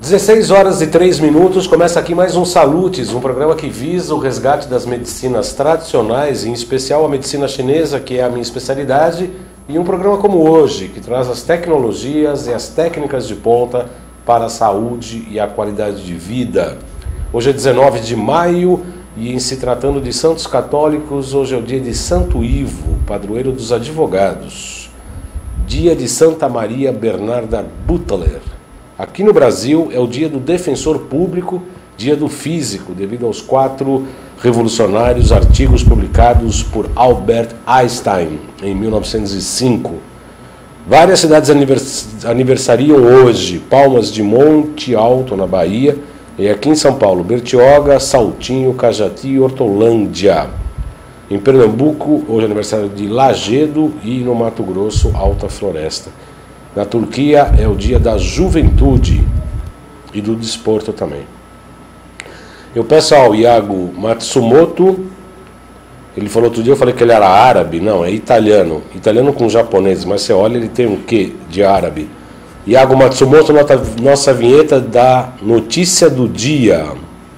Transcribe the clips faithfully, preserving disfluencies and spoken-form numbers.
dezesseis horas e três minutos, começa aqui mais um Salutes, um programa que visa o resgate das medicinas tradicionais, em especial a medicina chinesa, que é a minha especialidade, e um programa como hoje, que traz as tecnologias e as técnicas de ponta para a saúde e a qualidade de vida. Hoje é dezenove de maio e, em se tratando de santos católicos, hoje é o dia de Santo Ivo, padroeiro dos advogados. Dia de Santa Maria Bernarda Butler. Aqui no Brasil é o dia do defensor público, dia do físico, devido aos quatro revolucionários artigos publicados por Albert Einstein em mil novecentos e cinco. Várias cidades anivers aniversariam hoje: Palmas de Monte Alto, na Bahia, e aqui em São Paulo, Bertioga, Saltinho, Cajati e Hortolândia. Em Pernambuco, hoje é aniversário de Lagedo, e no Mato Grosso, Alta Floresta. Na Turquia é o dia da juventude e do desporto também. Eu peço ao Iago Matsumoto, ele falou outro dia, eu falei que ele era árabe, não, é italiano, italiano com japonês, mas você olha, ele tem um quê de árabe. Iago Matsumoto, nota, nossa vinheta da notícia do dia.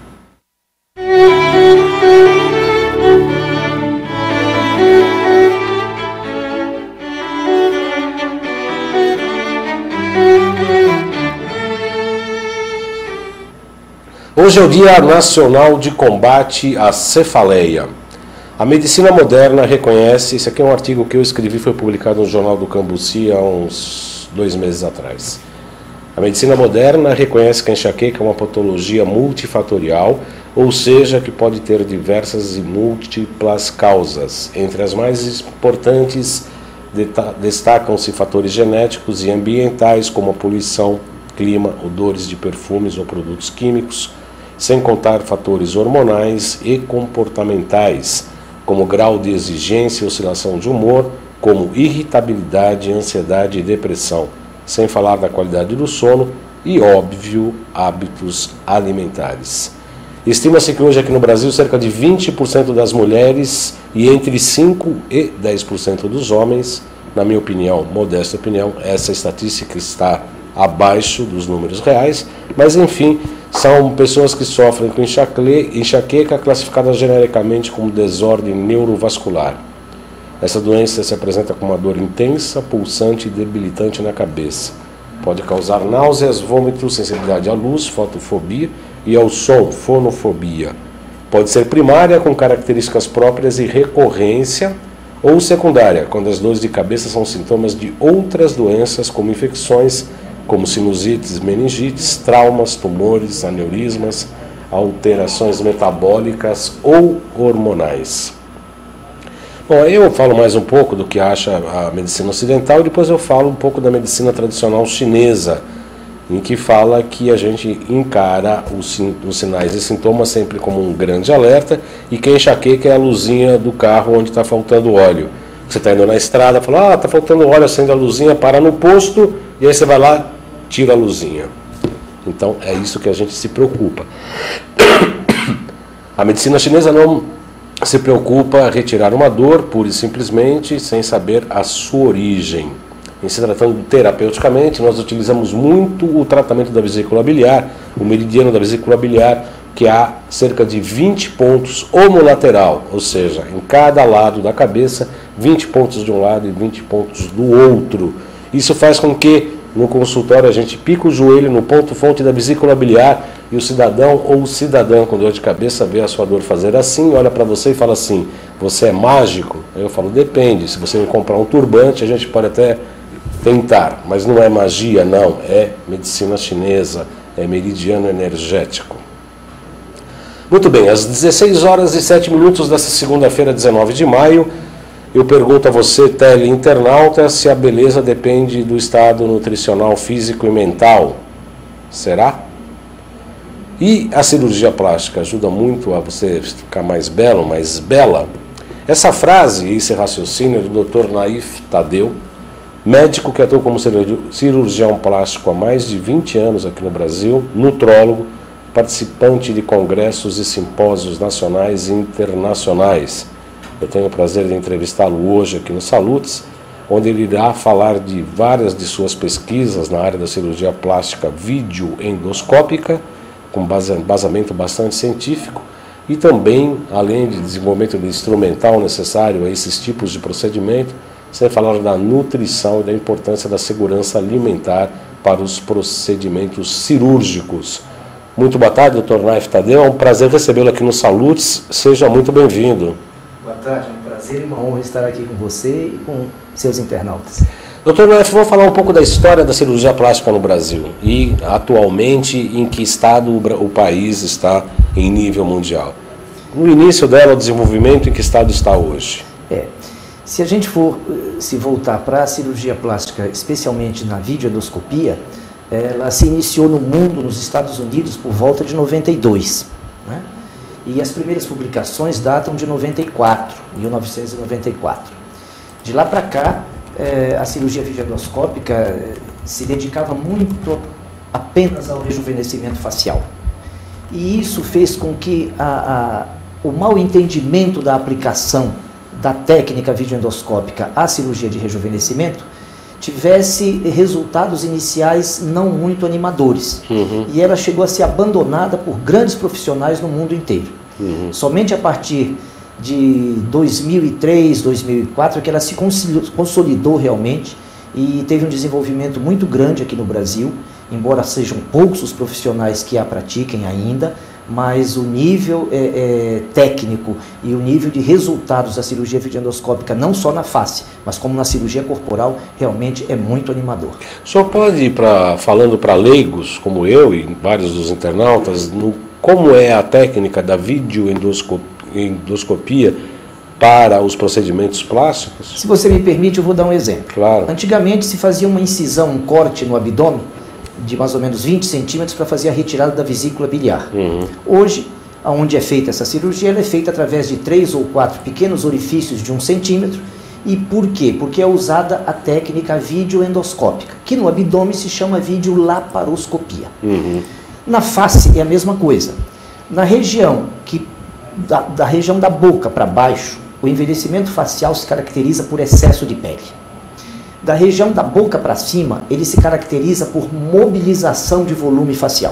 Hoje é o Dia Nacional de Combate à Cefaleia. A medicina moderna reconhece, esse aqui é um artigo que eu escrevi, foi publicado no Jornal do Cambuci há uns dois meses atrás. A medicina moderna reconhece que a enxaqueca é uma patologia multifatorial, ou seja, que pode ter diversas e múltiplas causas. Entre as mais importantes destacam-se fatores genéticos e ambientais, como a poluição, clima, odores de perfumes ou produtos químicos, sem contar fatores hormonais e comportamentais, como grau de exigência e oscilação de humor, como irritabilidade, ansiedade e depressão, sem falar da qualidade do sono e, óbvio, hábitos alimentares. Estima-se que hoje aqui no Brasil cerca de vinte por cento das mulheres e entre cinco e dez por cento dos homens, na minha opinião, modesta opinião, essa estatística está abaixo dos números reais, mas enfim, são pessoas que sofrem com enxaqueca, classificada genericamente como desordem neurovascular. Essa doença se apresenta com uma dor intensa, pulsante e debilitante na cabeça. Pode causar náuseas, vômitos, sensibilidade à luz, fotofobia e ao som, fonofobia. Pode ser primária, com características próprias e recorrência, ou secundária, quando as dores de cabeça são sintomas de outras doenças, como infecções, como sinusites, meningites, traumas, tumores, aneurismas, alterações metabólicas ou hormonais. Bom, eu falo mais um pouco do que acha a medicina ocidental e depois eu falo um pouco da medicina tradicional chinesa, em que fala que a gente encara os, os sinais e sintomas sempre como um grande alerta, e que a enxaqueca é a luzinha do carro onde está faltando óleo. Você está indo na estrada, fala, ah, está faltando óleo, acende a luzinha, para no posto, e aí você vai lá, tira a luzinha. Então é isso que a gente se preocupa. A medicina chinesa não se preocupa em retirar uma dor, pura e simplesmente, sem saber a sua origem. Em se tratando terapeuticamente, nós utilizamos muito o tratamento da vesícula biliar, o meridiano da vesícula biliar, que há cerca de vinte pontos homolateral, ou seja, em cada lado da cabeça, vinte pontos de um lado e vinte pontos do outro. Isso faz com que no consultório a gente pica o joelho no ponto-fonte da vesícula biliar e o cidadão ou cidadã com dor de cabeça vê a sua dor fazer assim, olha para você e fala assim, você é mágico? Aí eu falo, depende, se você me comprar um turbante a gente pode até tentar, mas não é magia não, é medicina chinesa, é meridiano energético. Muito bem, às dezesseis horas e sete minutos dessa segunda-feira, dezenove de maio, eu pergunto a você, teleinternauta, se a beleza depende do estado nutricional, físico e mental. Será? E a cirurgia plástica ajuda muito a você ficar mais belo, mais bela? Essa frase, esse raciocínio é do doutor Naif Tadeu, médico que atua como cirurgião plástico há mais de vinte anos aqui no Brasil, nutrólogo, participante de congressos e simpósios nacionais e internacionais. Eu tenho o prazer de entrevistá-lo hoje aqui no Salutes. onde ele irá falar de várias de suas pesquisas na área da cirurgia plástica videoendoscópica, com embasamento bastante científico, e também, além de desenvolvimento de instrumental necessário a esses tipos de procedimento, sem falar da nutrição e da importância da segurança alimentar para os procedimentos cirúrgicos. Muito boa tarde, doutor Naif Tadeu. É um prazer recebê-lo aqui no Salutes. Seja muito bem-vindo. Boa tarde, é um prazer e uma honra estar aqui com você e com seus internautas. doutor Naif, vamos falar um pouco da história da cirurgia plástica no Brasil e, atualmente, em que estado o país está em nível mundial. No início dela, o desenvolvimento, em que estado está hoje? É, se a gente for se voltar para a cirurgia plástica, especialmente na videoendoscopia, ela se iniciou no mundo, nos Estados Unidos, por volta de noventa e dois, né? E as primeiras publicações datam de noventa e quatro, mil novecentos e noventa e quatro. De lá para cá, eh, a cirurgia videoendoscópica eh, se dedicava muito apenas ao rejuvenescimento facial. E isso fez com que a, a, o mau entendimento da aplicação da técnica videoendoscópica à cirurgia de rejuvenescimento tivesse resultados iniciais não muito animadores. Uhum. E ela chegou a ser abandonada por grandes profissionais no mundo inteiro. Uhum. Somente a partir de dois mil e três, dois mil e quatro, que ela se consolidou realmente e teve um desenvolvimento muito grande aqui no Brasil, embora sejam poucos os profissionais que a pratiquem ainda, mas o nível é, é, técnico e o nível de resultados da cirurgia videoendoscópica, não só na face, mas como na cirurgia corporal, realmente é muito animador. O senhor pode ir pra, falando para leigos, como eu e vários dos internautas, no, como é a técnica da videoendoscopia para os procedimentos plásticos? Se você me permite, eu vou dar um exemplo. Claro. Antigamente se fazia uma incisão, um corte no abdômen, de mais ou menos vinte centímetros para fazer a retirada da vesícula biliar. Uhum. Hoje, onde é feita essa cirurgia, ela é feita através de três ou quatro pequenos orifícios de um centímetro. E por quê? Porque é usada a técnica videoendoscópica, que no abdômen se chama videolaparoscopia. Uhum. Na face é a mesma coisa. Na região, que, da, da região da boca para baixo, o envelhecimento facial se caracteriza por excesso de pele. Da região da boca para cima, ele se caracteriza por mobilização de volume facial.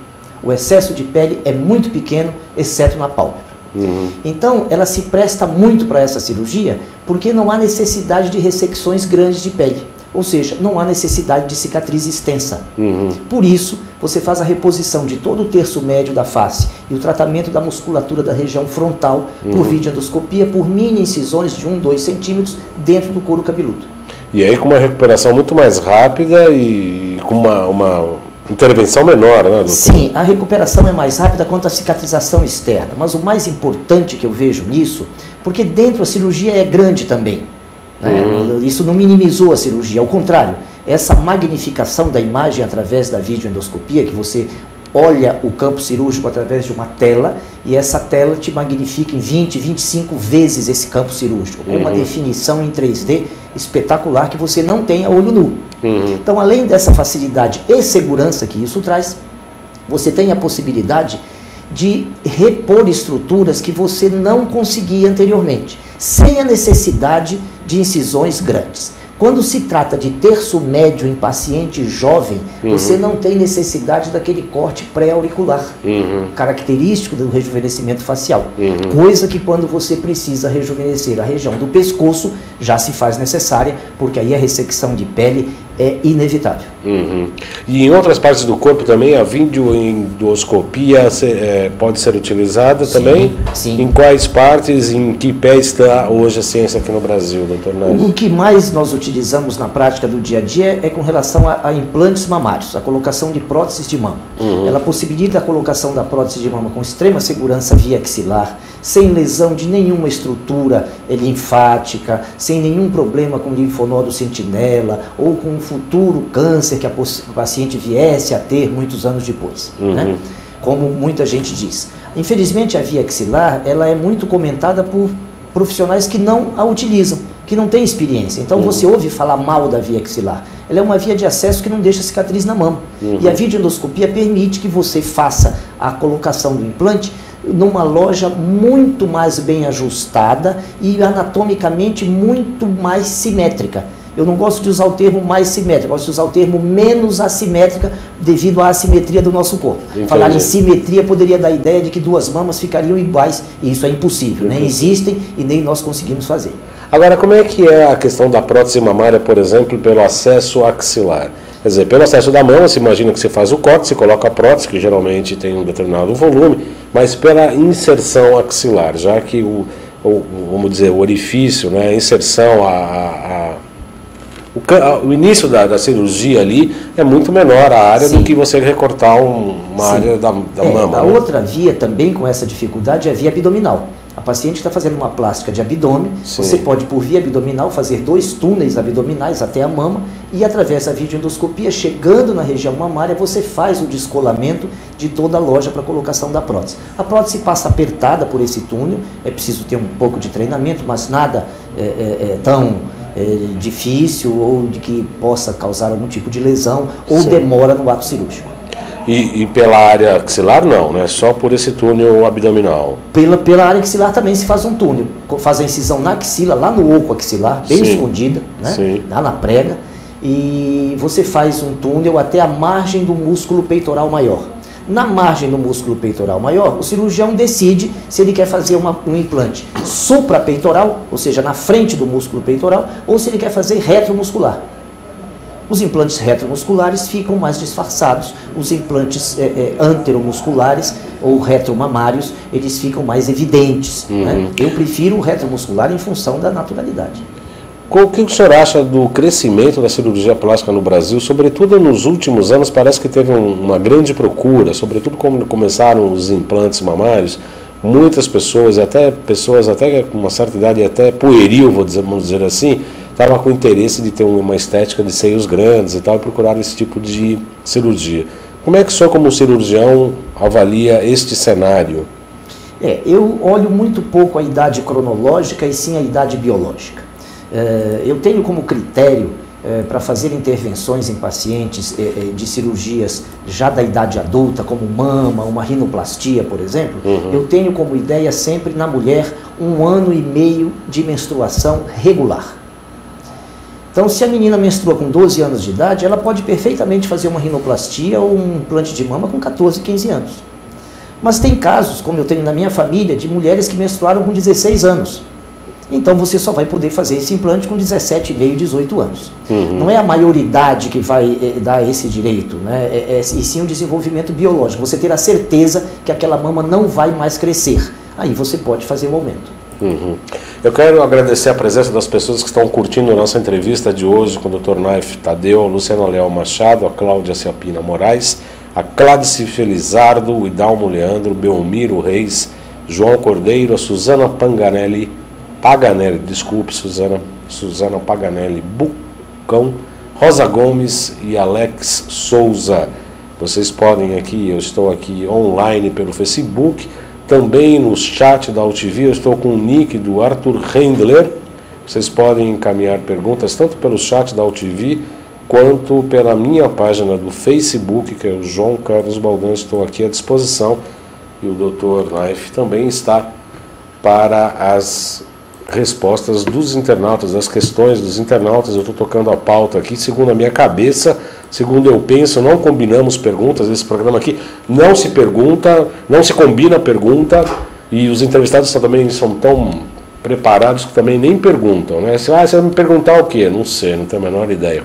O excesso de pele é muito pequeno, exceto na pálpebra. Uhum. Então, ela se presta muito para essa cirurgia, porque não há necessidade de ressecções grandes de pele. Ou seja, não há necessidade de cicatriz extensa. Uhum. Por isso, você faz a reposição de todo o terço médio da face e o tratamento da musculatura da região frontal uhum. por videoendoscopia, por mini incisões de um, dois centímetros dentro do couro cabeludo. E aí com uma recuperação muito mais rápida e com uma, uma intervenção menor, né, doutor? Sim, a recuperação é mais rápida quanto à cicatrização externa, mas o mais importante que eu vejo nisso, porque dentro a cirurgia é grande também, né? Uhum. Isso não minimizou a cirurgia, ao contrário, essa magnificação da imagem através da videoendoscopia, que você olha o campo cirúrgico através de uma tela e essa tela te magnifica em vinte, vinte e cinco vezes esse campo cirúrgico, com uhum. uma definição em três D espetacular que você não tem a olho nu. Uhum. Então, além dessa facilidade e segurança que isso traz, você tem a possibilidade de repor estruturas que você não conseguia anteriormente, sem a necessidade de incisões grandes. Quando se trata de terço médio em paciente jovem, uhum. você não tem necessidade daquele corte pré-auricular, uhum. característico do rejuvenescimento facial. Uhum. Coisa que quando você precisa rejuvenescer a região do pescoço, já se faz necessária, porque aí a ressecção de pele é inevitável. Uhum. E em outras partes do corpo também a videoendoscopia é, pode ser utilizada sim, também? Sim. Em quais partes, em que pé está hoje a ciência aqui no Brasil, doutor Naif? O que mais nós utilizamos na prática do dia a dia é com relação a, a implantes mamários, a colocação de próteses de mama. Uhum. Ela possibilita a colocação da prótese de mama com extrema segurança via axilar, sem lesão de nenhuma estrutura linfática, sem nenhum problema com linfonodo sentinela ou com um futuro câncer que a paciente viesse a ter muitos anos depois, uhum. né? Como muita gente diz. Infelizmente a via axilar ela é muito comentada por profissionais que não a utilizam, que não têm experiência. Então uhum. você ouve falar mal da via axilar. Ela é uma via de acesso que não deixa cicatriz na mama. Uhum. E a videoendoscopia permite que você faça a colocação do implante numa loja muito mais bem ajustada e anatomicamente muito mais simétrica. Eu não gosto de usar o termo mais simétrica, eu gosto de usar o termo menos assimétrica devido à assimetria do nosso corpo. Entendi. Falar em simetria poderia dar a ideia de que duas mamas ficariam iguais, e isso é impossível, nem existem e nem nós conseguimos fazer. Agora, como é que é a questão da prótese mamária, por exemplo, pelo acesso axilar? Quer dizer, pelo acesso da mama, se imagina que você faz o corte, você coloca a prótese, que geralmente tem um determinado volume, mas pela inserção axilar, já que o, o vamos dizer, o orifício, né, a inserção, a, a, a, o, o início da, da cirurgia ali é muito menor a área Sim. do que você recortar um, uma Sim. área da, da é, mama. A né? outra via também com essa dificuldade é a via abdominal. A paciente está fazendo uma plástica de abdômen, Sim. você pode, por via abdominal, fazer dois túneis abdominais até a mama e, através da videoendoscopia, chegando na região mamária, você faz o descolamento de toda a loja para colocação da prótese. A prótese passa apertada por esse túnel, é preciso ter um pouco de treinamento, mas nada é, é, é tão é, difícil ou de que possa causar algum tipo de lesão ou Sim. demora no ato cirúrgico. E, e pela área axilar não, né? Só por esse túnel abdominal. Pela, pela área axilar também se faz um túnel. Faz a incisão na axila, lá no oco axilar, bem Sim. escondida, né? Sim. Lá na prega. E você faz um túnel até a margem do músculo peitoral maior. Na margem do músculo peitoral maior, o cirurgião decide se ele quer fazer uma, um implante suprapeitoral, ou seja, na frente do músculo peitoral, ou se ele quer fazer retromuscular. Os implantes retromusculares ficam mais disfarçados, os implantes é, é, anteromusculares ou retromamários, eles ficam mais evidentes. Uhum. Né? Eu prefiro o retromuscular em função da naturalidade. O que o senhor acha do crescimento da cirurgia plástica no Brasil? Sobretudo nos últimos anos, parece que teve um, uma grande procura, sobretudo quando começaram os implantes mamários. Muitas pessoas, até pessoas até com uma certa idade, até pueril, vou dizer, vamos dizer assim, estavam com interesse de ter uma estética de seios grandes e tal, e procuraram esse tipo de cirurgia. Como é que o senhor, como cirurgião, avalia este cenário? É, eu olho muito pouco a idade cronológica e sim a idade biológica. É, eu tenho como critério é, para fazer intervenções em pacientes é, de cirurgias já da idade adulta, como mama, uma rinoplastia, por exemplo, uhum. eu tenho como ideia sempre na mulher um ano e meio de menstruação regular. Então, se a menina menstrua com doze anos de idade, ela pode perfeitamente fazer uma rinoplastia ou um implante de mama com quatorze, quinze anos. Mas tem casos, como eu tenho na minha família, de mulheres que menstruaram com dezesseis anos. Então, você só vai poder fazer esse implante com dezessete e meio, dezoito anos. Uhum. Não é a maioridade que vai é, dar esse direito, né? é, é, e sim o desenvolvimento biológico. Você ter a certeza que aquela mama não vai mais crescer. Aí você pode fazer o aumento. Uhum. Eu quero agradecer a presença das pessoas que estão curtindo a nossa entrevista de hoje com o doutor Naif Tadeu, a Luciana Leal Machado, a Cláudia Ciapina Moraes, a Cláudice Felizardo, o Idalmo Leandro, Belmiro Reis, João Cordeiro, a Suzana Panganelli, Paganelli, desculpe, Suzana, Suzana Paganelli Bucão, Rosa Gomes e Alex Souza. Vocês podem aqui, eu estou aqui online pelo Facebook, também no chat da U T V, eu estou com o nick do Arthur Rendler. Vocês podem encaminhar perguntas tanto pelo chat da U T V quanto pela minha página do Facebook, que é o João Carlos Baldan. Estou aqui à disposição e o doutor Naif também está para as respostas dos internautas, das questões dos internautas. Eu estou tocando a pauta aqui, segundo a minha cabeça, segundo eu penso, não combinamos perguntas. Esse programa aqui não se pergunta, não se combina pergunta, e os entrevistados também são tão preparados que também nem perguntam, né? Se, ah, você vai me perguntar o quê? Não sei, não tenho a menor ideia.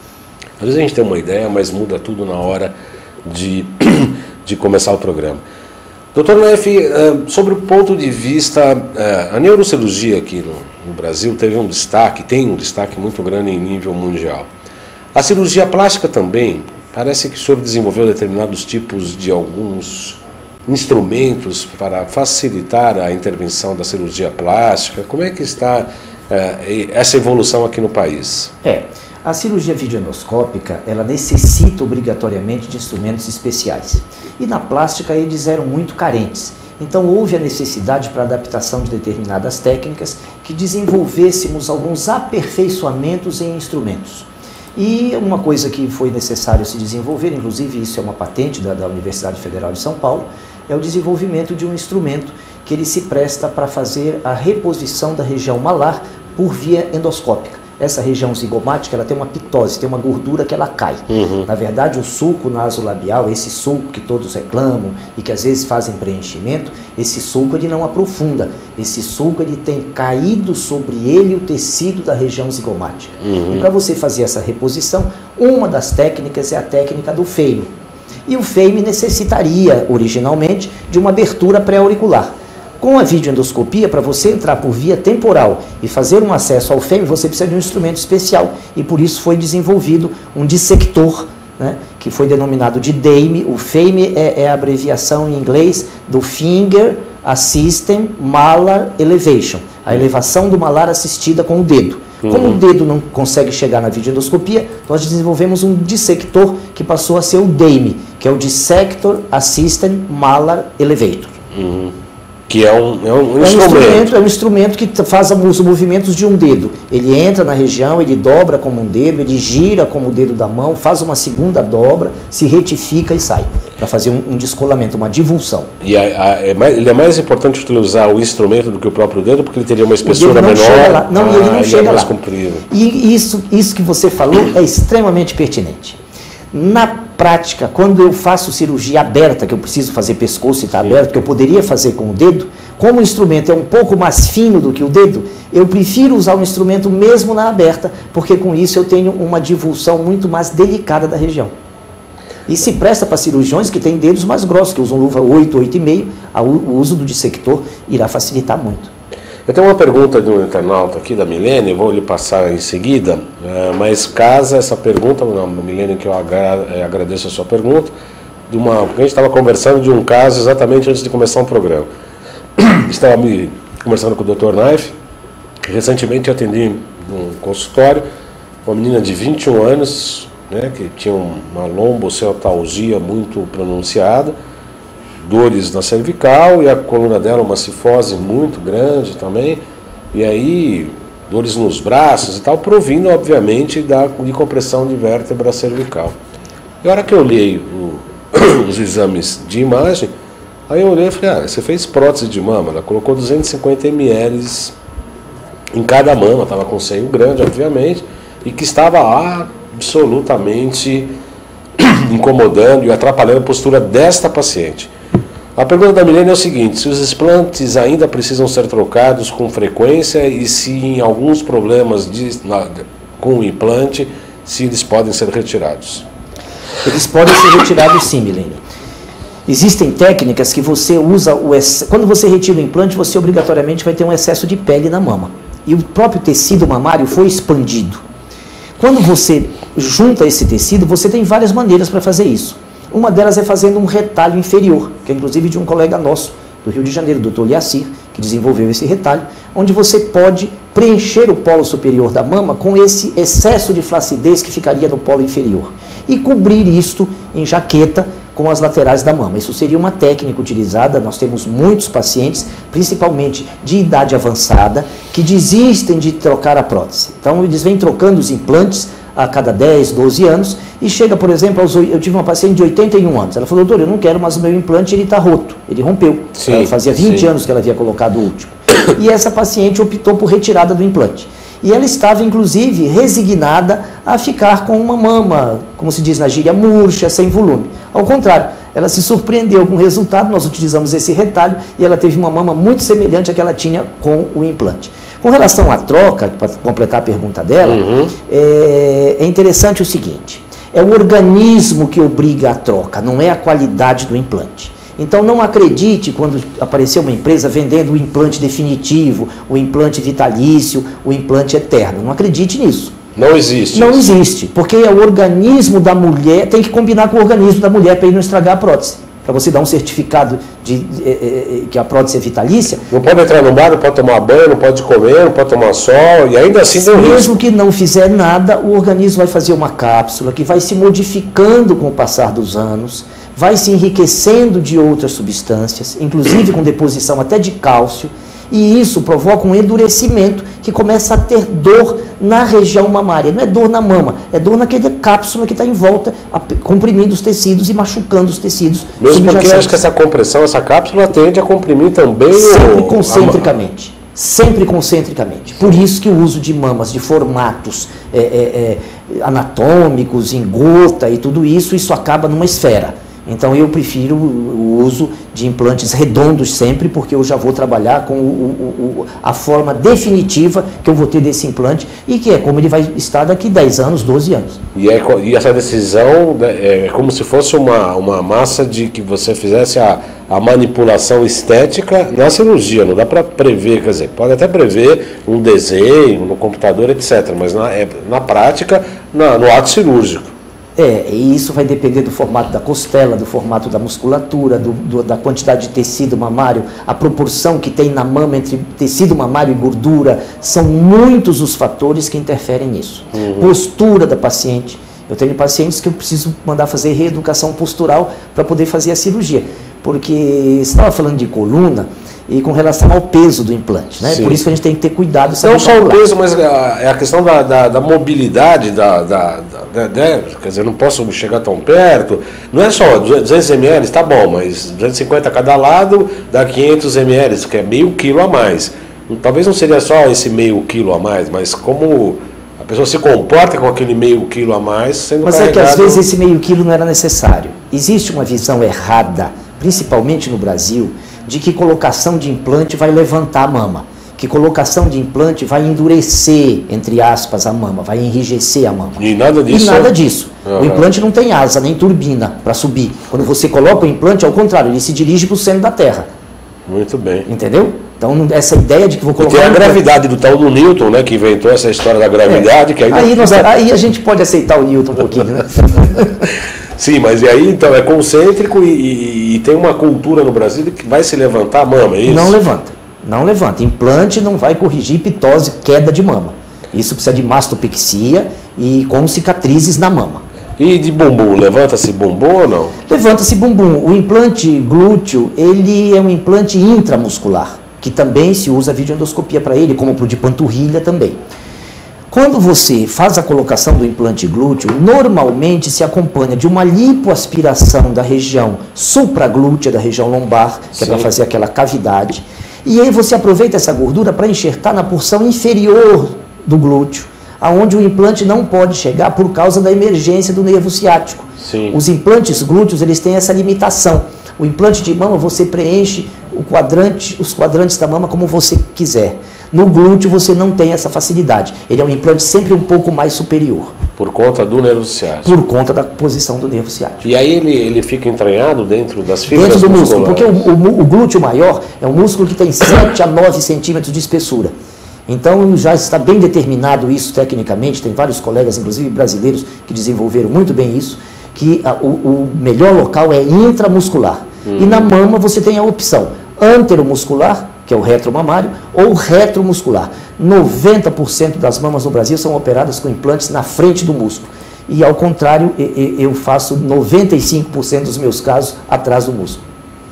Às vezes a gente tem uma ideia, mas muda tudo na hora de, de começar o programa. doutor Naif, sobre o ponto de vista, a neurocirurgia aqui no, no Brasil teve um destaque, tem um destaque muito grande em nível mundial. A cirurgia plástica também, parece que o senhor desenvolveu determinados tipos de alguns instrumentos para facilitar a intervenção da cirurgia plástica. Como é que está é, essa evolução aqui no país? É, a cirurgia videoendoscópica, ela necessita obrigatoriamente de instrumentos especiais. E na plástica eles eram muito carentes. Então houve a necessidade para a adaptação de determinadas técnicas que desenvolvêssemos alguns aperfeiçoamentos em instrumentos. E uma coisa que foi necessário se desenvolver, inclusive isso é uma patente da, da Universidade Federal de São Paulo, é o desenvolvimento de um instrumento que ele se presta para fazer a reposição da região malar por via endoscópica. essa região zigomática, ela tem uma pitose, tem uma gordura que ela cai. Uhum. Na verdade, o sulco nasolabial, esse sulco que todos reclamam e que às vezes fazem preenchimento, esse sulco ele não aprofunda. Esse sulco ele tem caído sobre ele o tecido da região zigomática. Uhum. E para você fazer essa reposição, uma das técnicas é a técnica do F E I M. E o F E I M necessitaria, originalmente, de uma abertura pré-auricular. Com a videoendoscopia, para você entrar por via temporal e fazer um acesso ao F E I M, você precisa de um instrumento especial. E por isso foi desenvolvido um dissector, né, que foi denominado de D A I M. O F E I M é, é a abreviação em inglês do Finger Assisted Malar Elevation, a elevação do malar assistida com o dedo. Como uhum. o dedo não consegue chegar na videoendoscopia, nós desenvolvemos um dissector que passou a ser o D A I M, que é o Dissector Assisted Malar Elevator. Uhum. Que é um, é um, é um instrumento. instrumento. É um instrumento que faz os movimentos de um dedo. Ele entra na região, ele dobra como um dedo, ele gira como o dedo da mão, faz uma segunda dobra, se retifica e sai, para fazer um, um descolamento, uma divulsão. E a, a, é mais, ele é mais importante utilizar o instrumento do que o próprio dedo, porque ele teria uma espessura não menor. Chega lá. Não, ah, ele não chega é mais lá. Comprido. E isso, isso que você falou é extremamente pertinente. Na prática, quando eu faço cirurgia aberta, que eu preciso fazer pescoço e está aberto, que eu poderia fazer com o dedo, como o instrumento é um pouco mais fino do que o dedo, eu prefiro usar o instrumento mesmo na aberta, porque com isso eu tenho uma divulsão muito mais delicada da região. E se presta para cirurgiões que têm dedos mais grossos, que usam luva oito, oito e meio, o uso do dissector irá facilitar muito. Eu tenho uma pergunta de um internauta aqui, da Milene, vou lhe passar em seguida, mas casa essa pergunta, não, Milene, que eu agradeço a sua pergunta, de uma, porque a gente estava conversando de um caso exatamente antes de começar um programa. Estava me conversando com o doutor Naif, que recentemente eu atendi num consultório, uma menina de vinte e um anos, né, que tinha uma lombocetalgia muito pronunciada, dores na cervical e a coluna dela uma cifose muito grande também, e aí dores nos braços e tal, provindo obviamente da, de compressão de vértebra cervical. E a hora que eu olhei o, os exames de imagem, aí eu olhei e falei, ah, você fez prótese de mama, ela colocou duzentos e cinquenta mililitros em cada mama, estava com seio grande obviamente, e que estava absolutamente incomodando e atrapalhando a postura desta paciente. A pergunta da Milene é o seguinte, se os implantes ainda precisam ser trocados com frequência e se em alguns problemas de, na, com o implante, se eles podem ser retirados. Eles podem ser retirados sim, Milene. Existem técnicas que você usa, o ex... quando você retira o implante, você obrigatoriamente vai ter um excesso de pele na mama. E o próprio tecido mamário foi expandido. Quando você junta esse tecido, você tem várias maneiras para fazer isso. Uma delas é fazendo um retalho inferior, que é inclusive de um colega nosso do Rio de Janeiro, o doutor Liacir, que desenvolveu esse retalho, onde você pode preencher o polo superior da mama com esse excesso de flacidez que ficaria no polo inferior e cobrir isto em jaqueta com as laterais da mama. Isso seria uma técnica utilizada, nós temos muitos pacientes, principalmente de idade avançada, que desistem de trocar a prótese. Então eles vêm trocando os implantes a cada dez, doze anos, e chega, por exemplo, aos, eu tive uma paciente de oitenta e um anos, ela falou, doutor, eu não quero mais o meu implante, ele está roto, ele rompeu. Sim, ela fazia vinte sim. anos que ela havia colocado o último. E essa paciente optou por retirada do implante. E ela estava, inclusive, resignada a ficar com uma mama, como se diz na gíria, murcha, sem volume. Ao contrário, ela se surpreendeu com o resultado, nós utilizamos esse retalho e ela teve uma mama muito semelhante à que ela tinha com o implante. Com relação à troca, para completar a pergunta dela, uhum. é, é interessante o seguinte, é o organismo que obriga a troca, não é a qualidade do implante. Então não acredite quando aparecer uma empresa vendendo o implante definitivo, o implante vitalício, o implante eterno, não acredite nisso. Não existe. Não existe, porque o organismo da mulher tem que combinar com o organismo da mulher para ele não estragar a prótese. Para você dar um certificado de, de, de, de que a prótese é vitalícia. Não pode entrar no bar, não pode tomar banho, não pode comer, não pode tomar sol, e ainda assim deu risco. Mesmo que não fizer nada, o organismo vai fazer uma cápsula que vai se modificando com o passar dos anos, vai se enriquecendo de outras substâncias, inclusive com deposição até de cálcio, e isso provoca um endurecimento que começa a ter dor na região mamária. Não é dor na mama, é dor naquela cápsula que está em volta, comprimindo os tecidos e machucando os tecidos. Mesmo porque eu acho que essa compressão, essa cápsula tende a comprimir também sempre o... concentricamente. sempre concentricamente. Por isso que o uso de mamas de formatos é, é, é, anatômicos, em gota e tudo isso, isso acaba numa esfera. Então eu prefiro o uso de implantes redondos sempre, porque eu já vou trabalhar com o, o, o, a forma definitiva que eu vou ter desse implante e que é como ele vai estar daqui dez anos, doze anos. E, é, e essa decisão é como se fosse uma, uma massa de que você fizesse a, a manipulação estética na cirurgia, não dá para prever, quer dizer, pode até prever um desenho no computador, etcétera, mas na, é, na prática, na, no ato cirúrgico. É, e isso vai depender do formato da costela, do formato da musculatura, do, do, da quantidade de tecido mamário, a proporção que tem na mama entre tecido mamário e gordura. São muitos os fatores que interferem nisso. Uhum. Postura da paciente. Eu tenho pacientes que eu preciso mandar fazer reeducação postural para poder fazer a cirurgia. Porque você estava falando de coluna e com relação ao peso do implante, né? Por isso que a gente tem que ter cuidado. Não só o peso, mas é a questão da, da, da mobilidade, da, da, da, da, quer dizer, não posso chegar tão perto. Não é só duzentos mililitros, tá bom, mas duzentos e cinquenta a cada lado dá quinhentos mililitros, que é meio quilo a mais. Talvez não seria só esse meio quilo a mais, mas como a pessoa se comporta com aquele meio quilo a mais sendo Mas carregado... é que às vezes esse meio quilo não era necessário. Existe uma visão errada, principalmente no Brasil, de que colocação de implante vai levantar a mama, que colocação de implante vai endurecer, entre aspas, a mama, vai enrijecer a mama. E nada disso? E nada disso. Uhum. O implante não tem asa, nem turbina para subir. Quando você coloca o implante, ao contrário, ele se dirige para o centro da Terra. Muito bem. Entendeu? Então, essa ideia de que vou colocar... E tem a gravidade do tal do Newton, né, que inventou essa história da gravidade. É. Que aí, aí, nós, aí a gente pode aceitar o Newton um pouquinho, né? Sim, mas e aí então é concêntrico e, e, e tem uma cultura no Brasil que vai se levantar a mama, é isso? Não levanta, não levanta. Implante não vai corrigir pitose, queda de mama. Isso precisa de mastopexia e com cicatrizes na mama. E de bumbum, levanta-se bumbum ou não? Levanta-se bumbum. O implante glúteo, ele é um implante intramuscular, que também se usa videoendoscopia para ele, como para o de panturrilha também. Quando você faz a colocação do implante glúteo, normalmente se acompanha de uma lipoaspiração da região supraglútea, da região lombar, que Sim. é para fazer aquela cavidade. E aí você aproveita essa gordura para enxertar na porção inferior do glúteo, aonde o implante não pode chegar por causa da emergência do nervo ciático. Sim. Os implantes glúteos, eles têm essa limitação. O implante de mama, você preenche o quadrante, os quadrantes da mama como você quiser. No glúteo você não tem essa facilidade. Ele é um implante sempre um pouco mais superior. Por conta do nervo ciático. Por conta da posição do nervo ciático. E aí ele, ele fica entranhado dentro das fibras Dentro do músculo, musculares. porque o, o, o glúteo maior é um músculo que tem sete a nove centímetros de espessura. Então já está bem determinado isso tecnicamente, tem vários colegas, inclusive brasileiros, que desenvolveram muito bem isso, que a, o, o melhor local é intramuscular. Hum. E na mama você tem a opção anteromuscular, que é o retromamário, ou retromuscular. noventa por cento das mamas no Brasil são operadas com implantes na frente do músculo. E ao contrário, eu faço noventa e cinco por cento dos meus casos atrás do músculo.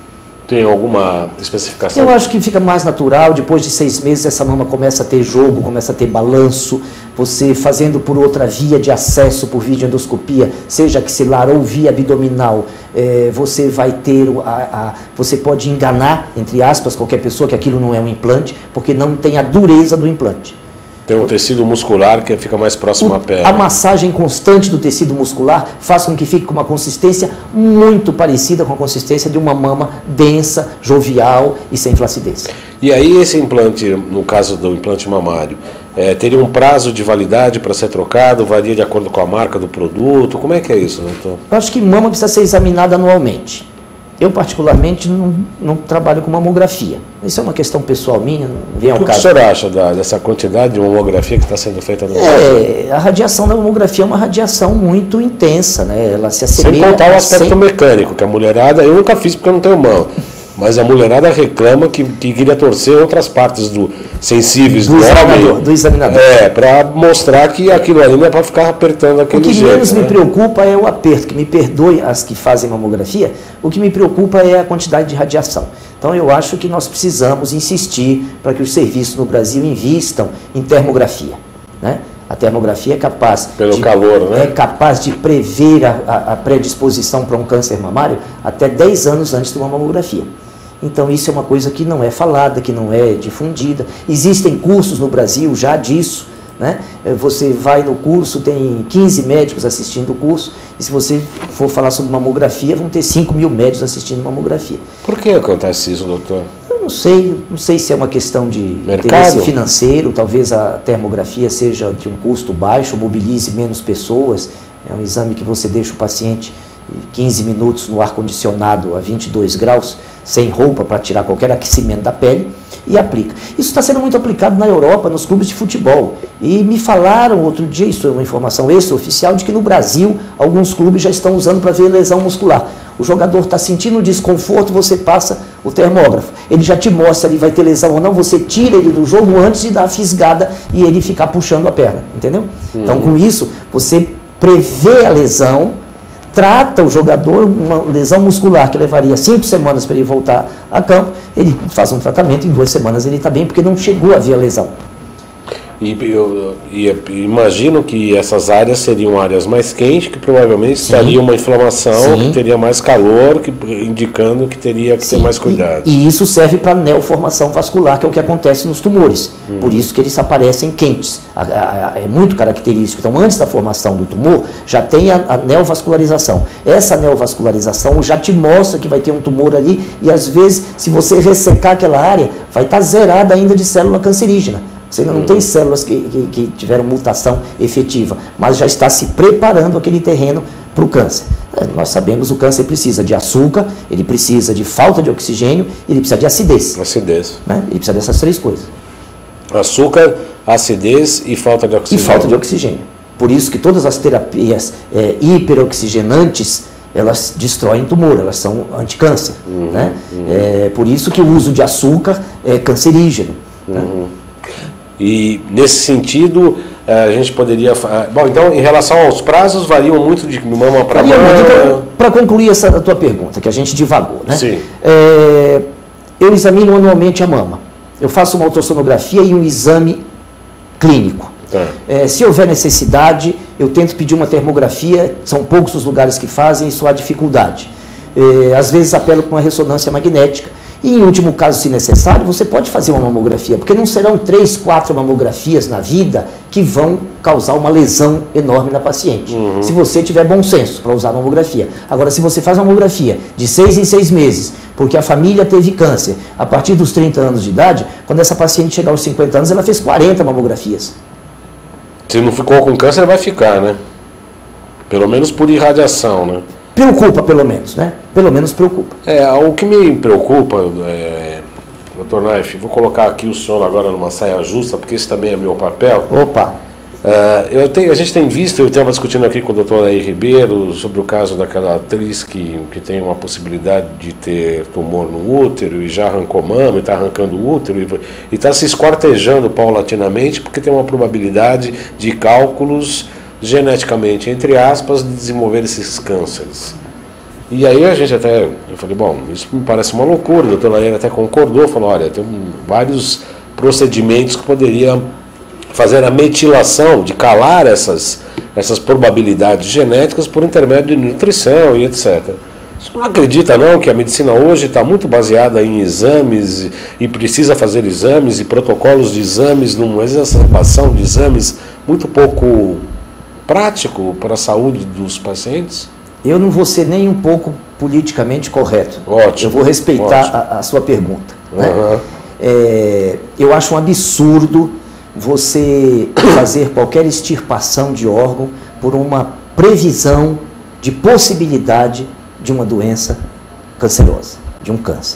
Tem alguma especificação? Eu acho que fica mais natural, depois de seis meses essa mama começa a ter jogo, começa a ter balanço, você fazendo por outra via de acesso por videoendoscopia, seja axilar ou via abdominal, é, você vai ter, a, a, você pode enganar, entre aspas, qualquer pessoa que aquilo não é um implante, porque não tem a dureza do implante. Tem um tecido muscular que fica mais próximo o, à pele. A massagem constante do tecido muscular faz com que fique com uma consistência muito parecida com a consistência de uma mama densa, jovial e sem flacidez. E aí esse implante, no caso do implante mamário, é, teria um prazo de validade para ser trocado, varia de acordo com a marca do produto? Como é que é isso, doutor? Eu acho que mama precisa ser examinada anualmente. Eu, particularmente, não, não trabalho com mamografia. Isso é uma questão pessoal minha, não vem ao caso. O que o senhor acha da, dessa quantidade de mamografia que está sendo feita no Brasil? É, a radiação da mamografia é uma radiação muito intensa, né? Ela se assemelha... Sem contar o aspecto sem... mecânico, que a mulherada, eu nunca fiz porque eu não tenho mão, mas a mulherada reclama que, que queria torcer outras partes do, sensíveis do, do examinador. Homem, do examinador. É, para mostrar que aquilo ali não é para ficar apertando aquele jeito. O que menos né? me preocupa é o aperto, que me perdoe as que fazem mamografia, o que me preocupa é a quantidade de radiação. Então eu acho que nós precisamos insistir para que os serviços no Brasil invistam em termografia, né? A termografia é capaz, Pelo de, calor, né? é capaz de prever a, a, a predisposição para um câncer mamário até dez anos antes de uma mamografia. Então isso é uma coisa que não é falada, que não é difundida. Existem cursos no Brasil já disso, né? Você vai no curso, tem quinze médicos assistindo o curso, e se você for falar sobre mamografia, vão ter cinco mil médicos assistindo mamografia. Por que acontece isso, doutor? Eu não sei, não sei se é uma questão de mercado, interesse financeiro, talvez a termografia seja de um custo baixo, mobilize menos pessoas, é um exame que você deixa o paciente quinze minutos no ar-condicionado a vinte e dois graus, sem roupa para tirar qualquer aquecimento da pele, e aplica. Isso está sendo muito aplicado na Europa, nos clubes de futebol. E me falaram outro dia, isso é uma informação extraoficial, de que no Brasil alguns clubes já estão usando para ver lesão muscular. O jogador está sentindo desconforto, você passa o termógrafo. Ele já te mostra se ele vai ter lesão ou não, você tira ele do jogo antes de dar a fisgada e ele ficar puxando a perna, entendeu? Uhum. Então, com isso, você prevê a lesão, trata o jogador, uma lesão muscular que levaria cinco semanas para ele voltar a campo, ele faz um tratamento, em duas semanas ele está bem, porque não chegou a ver a lesão. E eu, eu imagino que essas áreas seriam áreas mais quentes, que provavelmente Sim. teria uma inflamação, Sim. que teria mais calor, que, indicando que teria que Sim. ter mais cuidado. E, e isso serve para a neoformação vascular, que é o que acontece nos tumores. Hum. Por isso que eles aparecem quentes. A, a, a, é muito característico. Então, antes da formação do tumor, já tem a, a neovascularização. Essa neovascularização já te mostra que vai ter um tumor ali, e às vezes, se você ressecar aquela área, vai estar zerada ainda de célula cancerígena. Você ainda não uhum. tem células que, que, que tiveram mutação efetiva, mas já está se preparando aquele terreno para o câncer. É, nós sabemos que o câncer precisa de açúcar, ele precisa de falta de oxigênio, ele precisa de acidez. Acidez. Né? Ele precisa dessas três coisas. Açúcar, acidez e falta de oxigênio. E falta de oxigênio. Por isso que todas as terapias é, hiperoxigenantes, elas destroem tumor, elas são anticâncer. Uhum, né? Uhum. É, por isso que o uso de açúcar é cancerígeno. Uhum. Né? E nesse sentido, a gente poderia... Bom, então, em relação aos prazos, variam muito de mama para mama? Para concluir essa a tua pergunta, que a gente divagou, né? Sim. É, eu examino anualmente a mama. Eu faço uma ultrassonografia e um exame clínico. Tá. É, se houver necessidade, eu tento pedir uma termografia, são poucos os lugares que fazem, isso há dificuldade. É, às vezes apelo para uma ressonância magnética. E, em último caso, se necessário, você pode fazer uma mamografia, porque não serão três, quatro mamografias na vida que vão causar uma lesão enorme na paciente. Uhum. Se você tiver bom senso para usar a mamografia. Agora, se você faz uma mamografia de seis em seis meses, porque a família teve câncer, a partir dos trinta anos de idade, quando essa paciente chegar aos cinquenta anos, ela fez quarenta mamografias. Se não ficou com câncer, vai ficar, né? Pelo menos por irradiação, né? Preocupa, pelo menos, né? Pelo menos preocupa. É, o que me preocupa, é, doutor Naif, vou colocar aqui o senhor agora numa saia justa, porque esse também é meu papel. Opa! É, eu tenho, a gente tem visto, eu estava discutindo aqui com o doutor Nair Ribeiro sobre o caso daquela atriz que, que tem uma possibilidade de ter tumor no útero e já arrancou mama, e está arrancando o útero e está se esquartejando paulatinamente porque tem uma probabilidade de cálculos geneticamente, entre aspas, de desenvolver esses cânceres. E aí a gente até, eu falei, bom, isso me parece uma loucura, o doutor Nair até concordou, falou, olha, tem vários procedimentos que poderia fazer a metilação, de calar essas, essas probabilidades genéticas por intermédio de nutrição e etcétera. Você não acredita não que a medicina hoje está muito baseada em exames e precisa fazer exames e protocolos de exames, numa exacerbação de exames muito pouco prático para a saúde dos pacientes? Eu não vou ser nem um pouco politicamente correto. Ótimo. Eu vou respeitar a, a sua pergunta. Uhum. Né? É, eu acho um absurdo você fazer qualquer extirpação de órgão por uma previsão de possibilidade de uma doença cancerosa, de um câncer.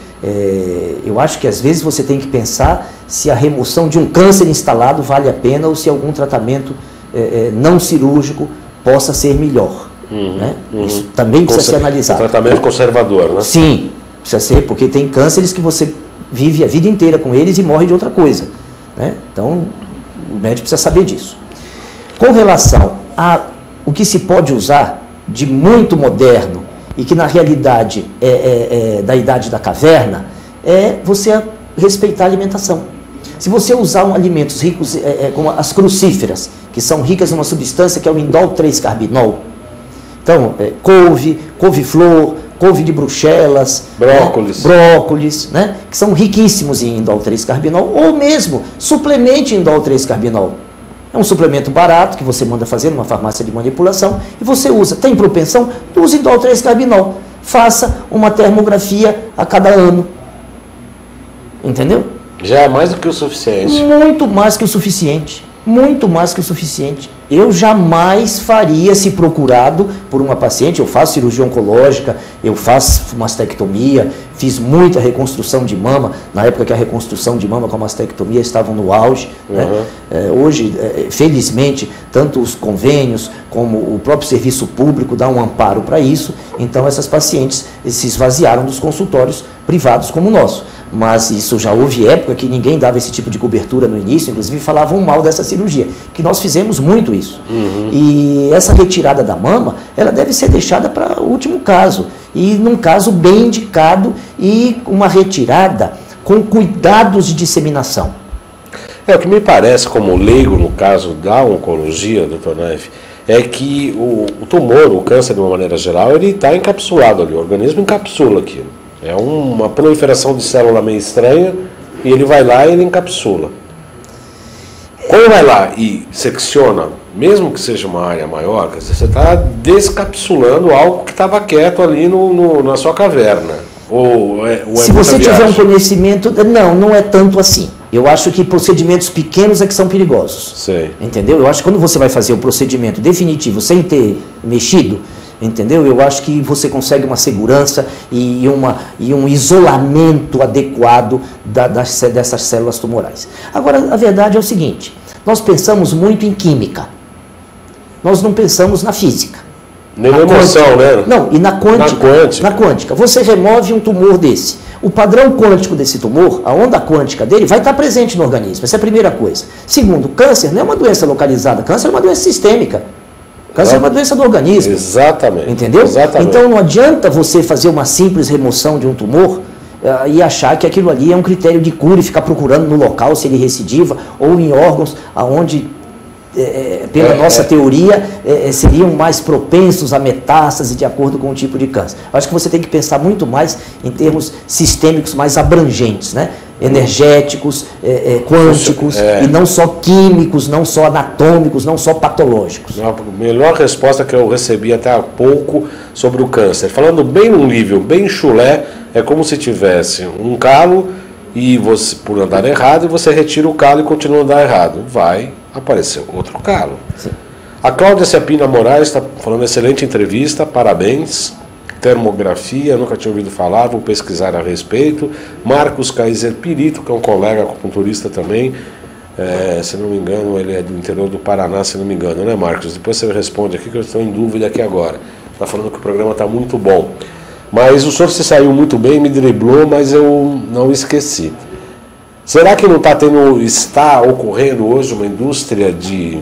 É, eu acho que às vezes você tem que pensar se a remoção de um câncer instalado vale a pena ou se algum tratamento É, não cirúrgico possa ser melhor. Uhum, né? Uhum. Isso também precisa Conser ser analisado. Um tratamento conservador, né? Sim, precisa ser, porque tem cânceres que você vive a vida inteira com eles e morre de outra coisa. Né? Então, o médico precisa saber disso. Com relação a o que se pode usar de muito moderno e que na realidade é, é, é da idade da caverna, é você respeitar a alimentação. Se você usar um, alimentos ricos, é, é, como as crucíferas, que são ricas numa substância que é o indol três carbinol, então, é, couve, couve-flor, couve de Bruxelas, brócolis, né? brócolis, né? Que são riquíssimos em indol três carbinol, ou mesmo suplemente indol três carbinol. É um suplemento barato que você manda fazer numa farmácia de manipulação e você usa. Tem propensão? Use indol três carbinol. Faça uma termografia a cada ano. Entendeu? Já é mais do que o suficiente. Muito mais que o suficiente. Muito mais que o suficiente. Eu jamais faria, se procurado por uma paciente, eu faço cirurgia oncológica, eu faço mastectomia, fiz muita reconstrução de mama, na época que a reconstrução de mama com a mastectomia estavam no auge. Uhum. Né? É, hoje, é, felizmente, tanto os convênios como o próprio serviço público dá um amparo para isso, então essas pacientes se esvaziaram dos consultórios privados como o nosso. Mas isso já houve época que ninguém dava esse tipo de cobertura no início, inclusive falavam mal dessa cirurgia, que nós fizemos muito isso. Uhum. E essa retirada da mama, ela deve ser deixada para o último caso, e num caso bem indicado e uma retirada com cuidados de disseminação. É, o que me parece, como leigo no caso da oncologia, doutor Naif, é que o, o tumor, o câncer de uma maneira geral, ele está encapsulado ali, o organismo encapsula aquilo. É uma proliferação de célula meio estranha e ele vai lá e ele encapsula. Quando vai lá e secciona, mesmo que seja uma área maior, quer dizer, você está descapsulando algo que estava quieto ali no, no, na sua caverna. Ou é, ou é Se você viagem? tiver um conhecimento, não, não é tanto assim. Eu acho que procedimentos pequenos é que são perigosos. Sei. Entendeu? Eu acho que quando você vai fazer um procedimento definitivo sem ter mexido, entendeu? Eu acho que você consegue uma segurança e, uma, e um isolamento adequado da, das, dessas células tumorais. Agora, a verdade é o seguinte, nós pensamos muito em química, nós não pensamos na física. Nem na emoção, né? Não, e na quântica, na quântica. Na quântica. Você remove um tumor desse. O padrão quântico desse tumor, a onda quântica dele, vai estar presente no organismo. Essa é a primeira coisa. Segundo, câncer não é uma doença localizada, câncer é uma doença sistêmica. Câncer é uma doença do organismo. Exatamente. Entendeu? Exatamente. Então não adianta você fazer uma simples remoção de um tumor uh, e achar que aquilo ali é um critério de cura e ficar procurando no local se ele recidiva ou em órgãos aonde, é, pela é, nossa é. teoria, é, seriam mais propensos a metástase de acordo com o tipo de câncer. Acho que você tem que pensar muito mais em termos sistêmicos mais abrangentes, né? Energéticos, é, é, quânticos, é. e não só químicos, não só anatômicos, não só patológicos. A melhor resposta que eu recebi até há pouco sobre o câncer, falando bem num nível bem chulé, é como se tivesse um calo e você, por andar errado, e você retira o calo e continua a andar errado. Vai aparecer outro calo. Sim. A Cláudia Ciapina Moraes está falando excelente entrevista, parabéns. Termografia, nunca tinha ouvido falar, vou pesquisar a respeito. Marcos Kaiser Pirito, que é um colega acupunturista também, é, se não me engano, ele é do interior do Paraná, se não me engano, né, Marcos? Depois você responde aqui, que eu estou em dúvida aqui agora. Está falando que o programa está muito bom. Mas o senhor se saiu muito bem, me driblou, mas eu não esqueci. Será que não está tendo, está ocorrendo hoje uma indústria de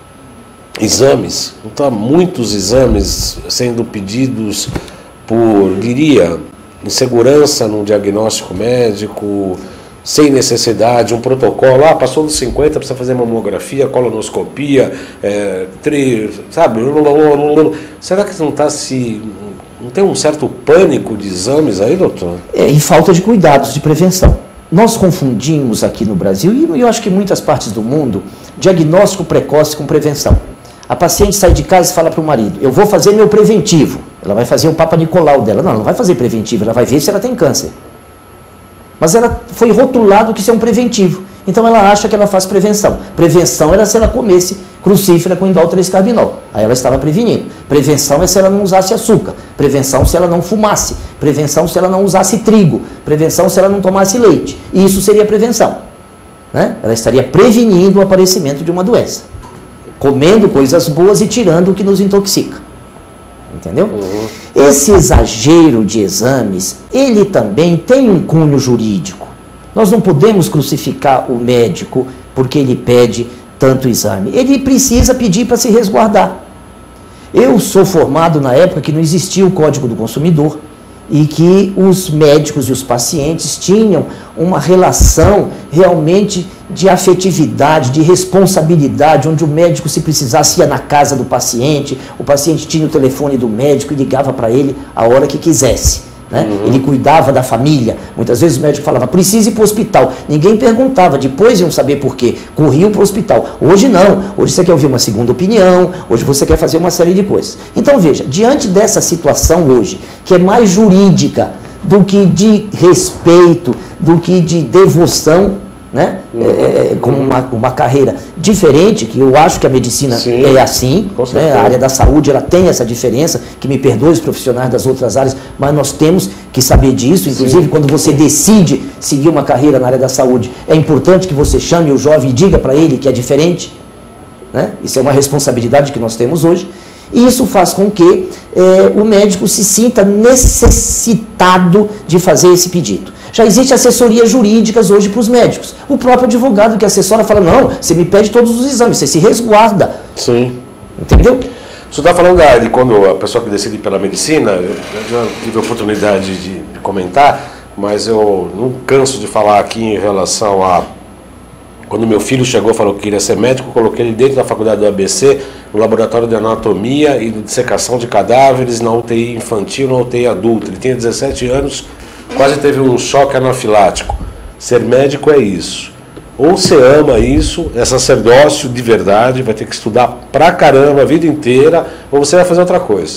exames? Não está muitos exames sendo pedidos por, diria, insegurança no diagnóstico médico, sem necessidade, um protocolo, ah, passou dos cinquenta, precisa fazer mamografia, colonoscopia, é, tri, sabe? Será que não está se... não tem um certo pânico de exames aí, doutor? É, e falta de cuidados de prevenção. Nós confundimos aqui no Brasil, e eu acho que em muitas partes do mundo, diagnóstico precoce com prevenção. A paciente sai de casa e fala para o marido, eu vou fazer meu preventivo. Ela vai fazer o Papa Nicolau dela. Não, ela não vai fazer preventivo, ela vai ver se ela tem câncer. Mas ela foi rotulado que isso é um preventivo. Então ela acha que ela faz prevenção. Prevenção era se ela comesse crucífera com indol três carbinol. Aí ela estava prevenindo. Prevenção é se ela não usasse açúcar. Prevenção se ela não fumasse. Prevenção se ela não usasse trigo. Prevenção se ela não tomasse leite. E isso seria prevenção. Né? Ela estaria prevenindo o aparecimento de uma doença. Comendo coisas boas e tirando o que nos intoxica. Entendeu? Uhum. Esse exagero de exames, ele também tem um cunho jurídico. Nós não podemos crucificar o médico porque ele pede tanto exame. Ele precisa pedir para se resguardar. Eu sou formado na época que não existia o Código do Consumidor e que os médicos e os pacientes tinham uma relação realmente de afetividade, de responsabilidade, onde o médico, se precisasse, ia na casa do paciente, o paciente tinha o telefone do médico e ligava para ele a hora que quisesse. Né? Uhum. Ele cuidava da família. Muitas vezes o médico falava, precisa ir para o hospital. Ninguém perguntava, depois iam saber por quê. Corriam para o hospital. Hoje não. Hoje você quer ouvir uma segunda opinião, hoje você quer fazer uma série de coisas. Então veja, diante dessa situação hoje, que é mais jurídica do que de respeito, do que de devoção, né? Uhum. É, como uma, uma carreira diferente, que eu acho que a medicina Sim, é assim, né? A área da saúde ela tem essa diferença, que me perdoe os profissionais das outras áreas, mas nós temos que saber disso, inclusive Sim. quando você decide seguir uma carreira na área da saúde, é importante que você chame o jovem e diga para ele que é diferente, né? Isso é uma responsabilidade que nós temos hoje, e isso faz com que é, o médico se sinta necessitado de fazer esse pedido. Já existem assessorias jurídicas hoje para os médicos. O próprio advogado que assessora fala, não, você me pede todos os exames, você se resguarda. Sim. Entendeu? Você está falando da, de quando a pessoa que decide pela medicina, eu já tive a oportunidade de, de comentar, mas eu não canso de falar aqui em relação a... Quando meu filho chegou e falou que queria ser médico, eu coloquei ele dentro da faculdade do A B C, no laboratório de anatomia e de dissecação de cadáveres, na U T I infantil, na U T I adulta. Ele tinha dezessete anos, quase teve um choque anafilático. Ser médico é isso. Ou você ama isso, é sacerdócio de verdade, vai ter que estudar pra caramba a vida inteira, ou você vai fazer outra coisa.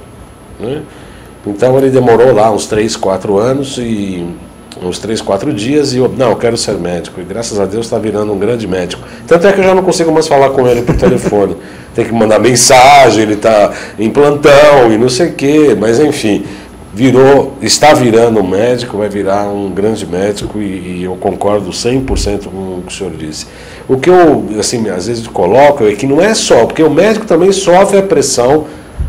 Né? Então ele demorou lá uns três, quatro anos e... uns três, quatro dias e eu, não, eu quero ser médico. E graças a Deus está virando um grande médico. Tanto é que eu já não consigo mais falar com ele por telefone. Tem que mandar mensagem, ele está em plantão e não sei o quê. Mas enfim, virou, está virando um médico, vai virar um grande médico e, e eu concordo cem por cento com o que o senhor disse. O que eu, assim, às vezes coloco é que não é só, porque o médico também sofre a pressão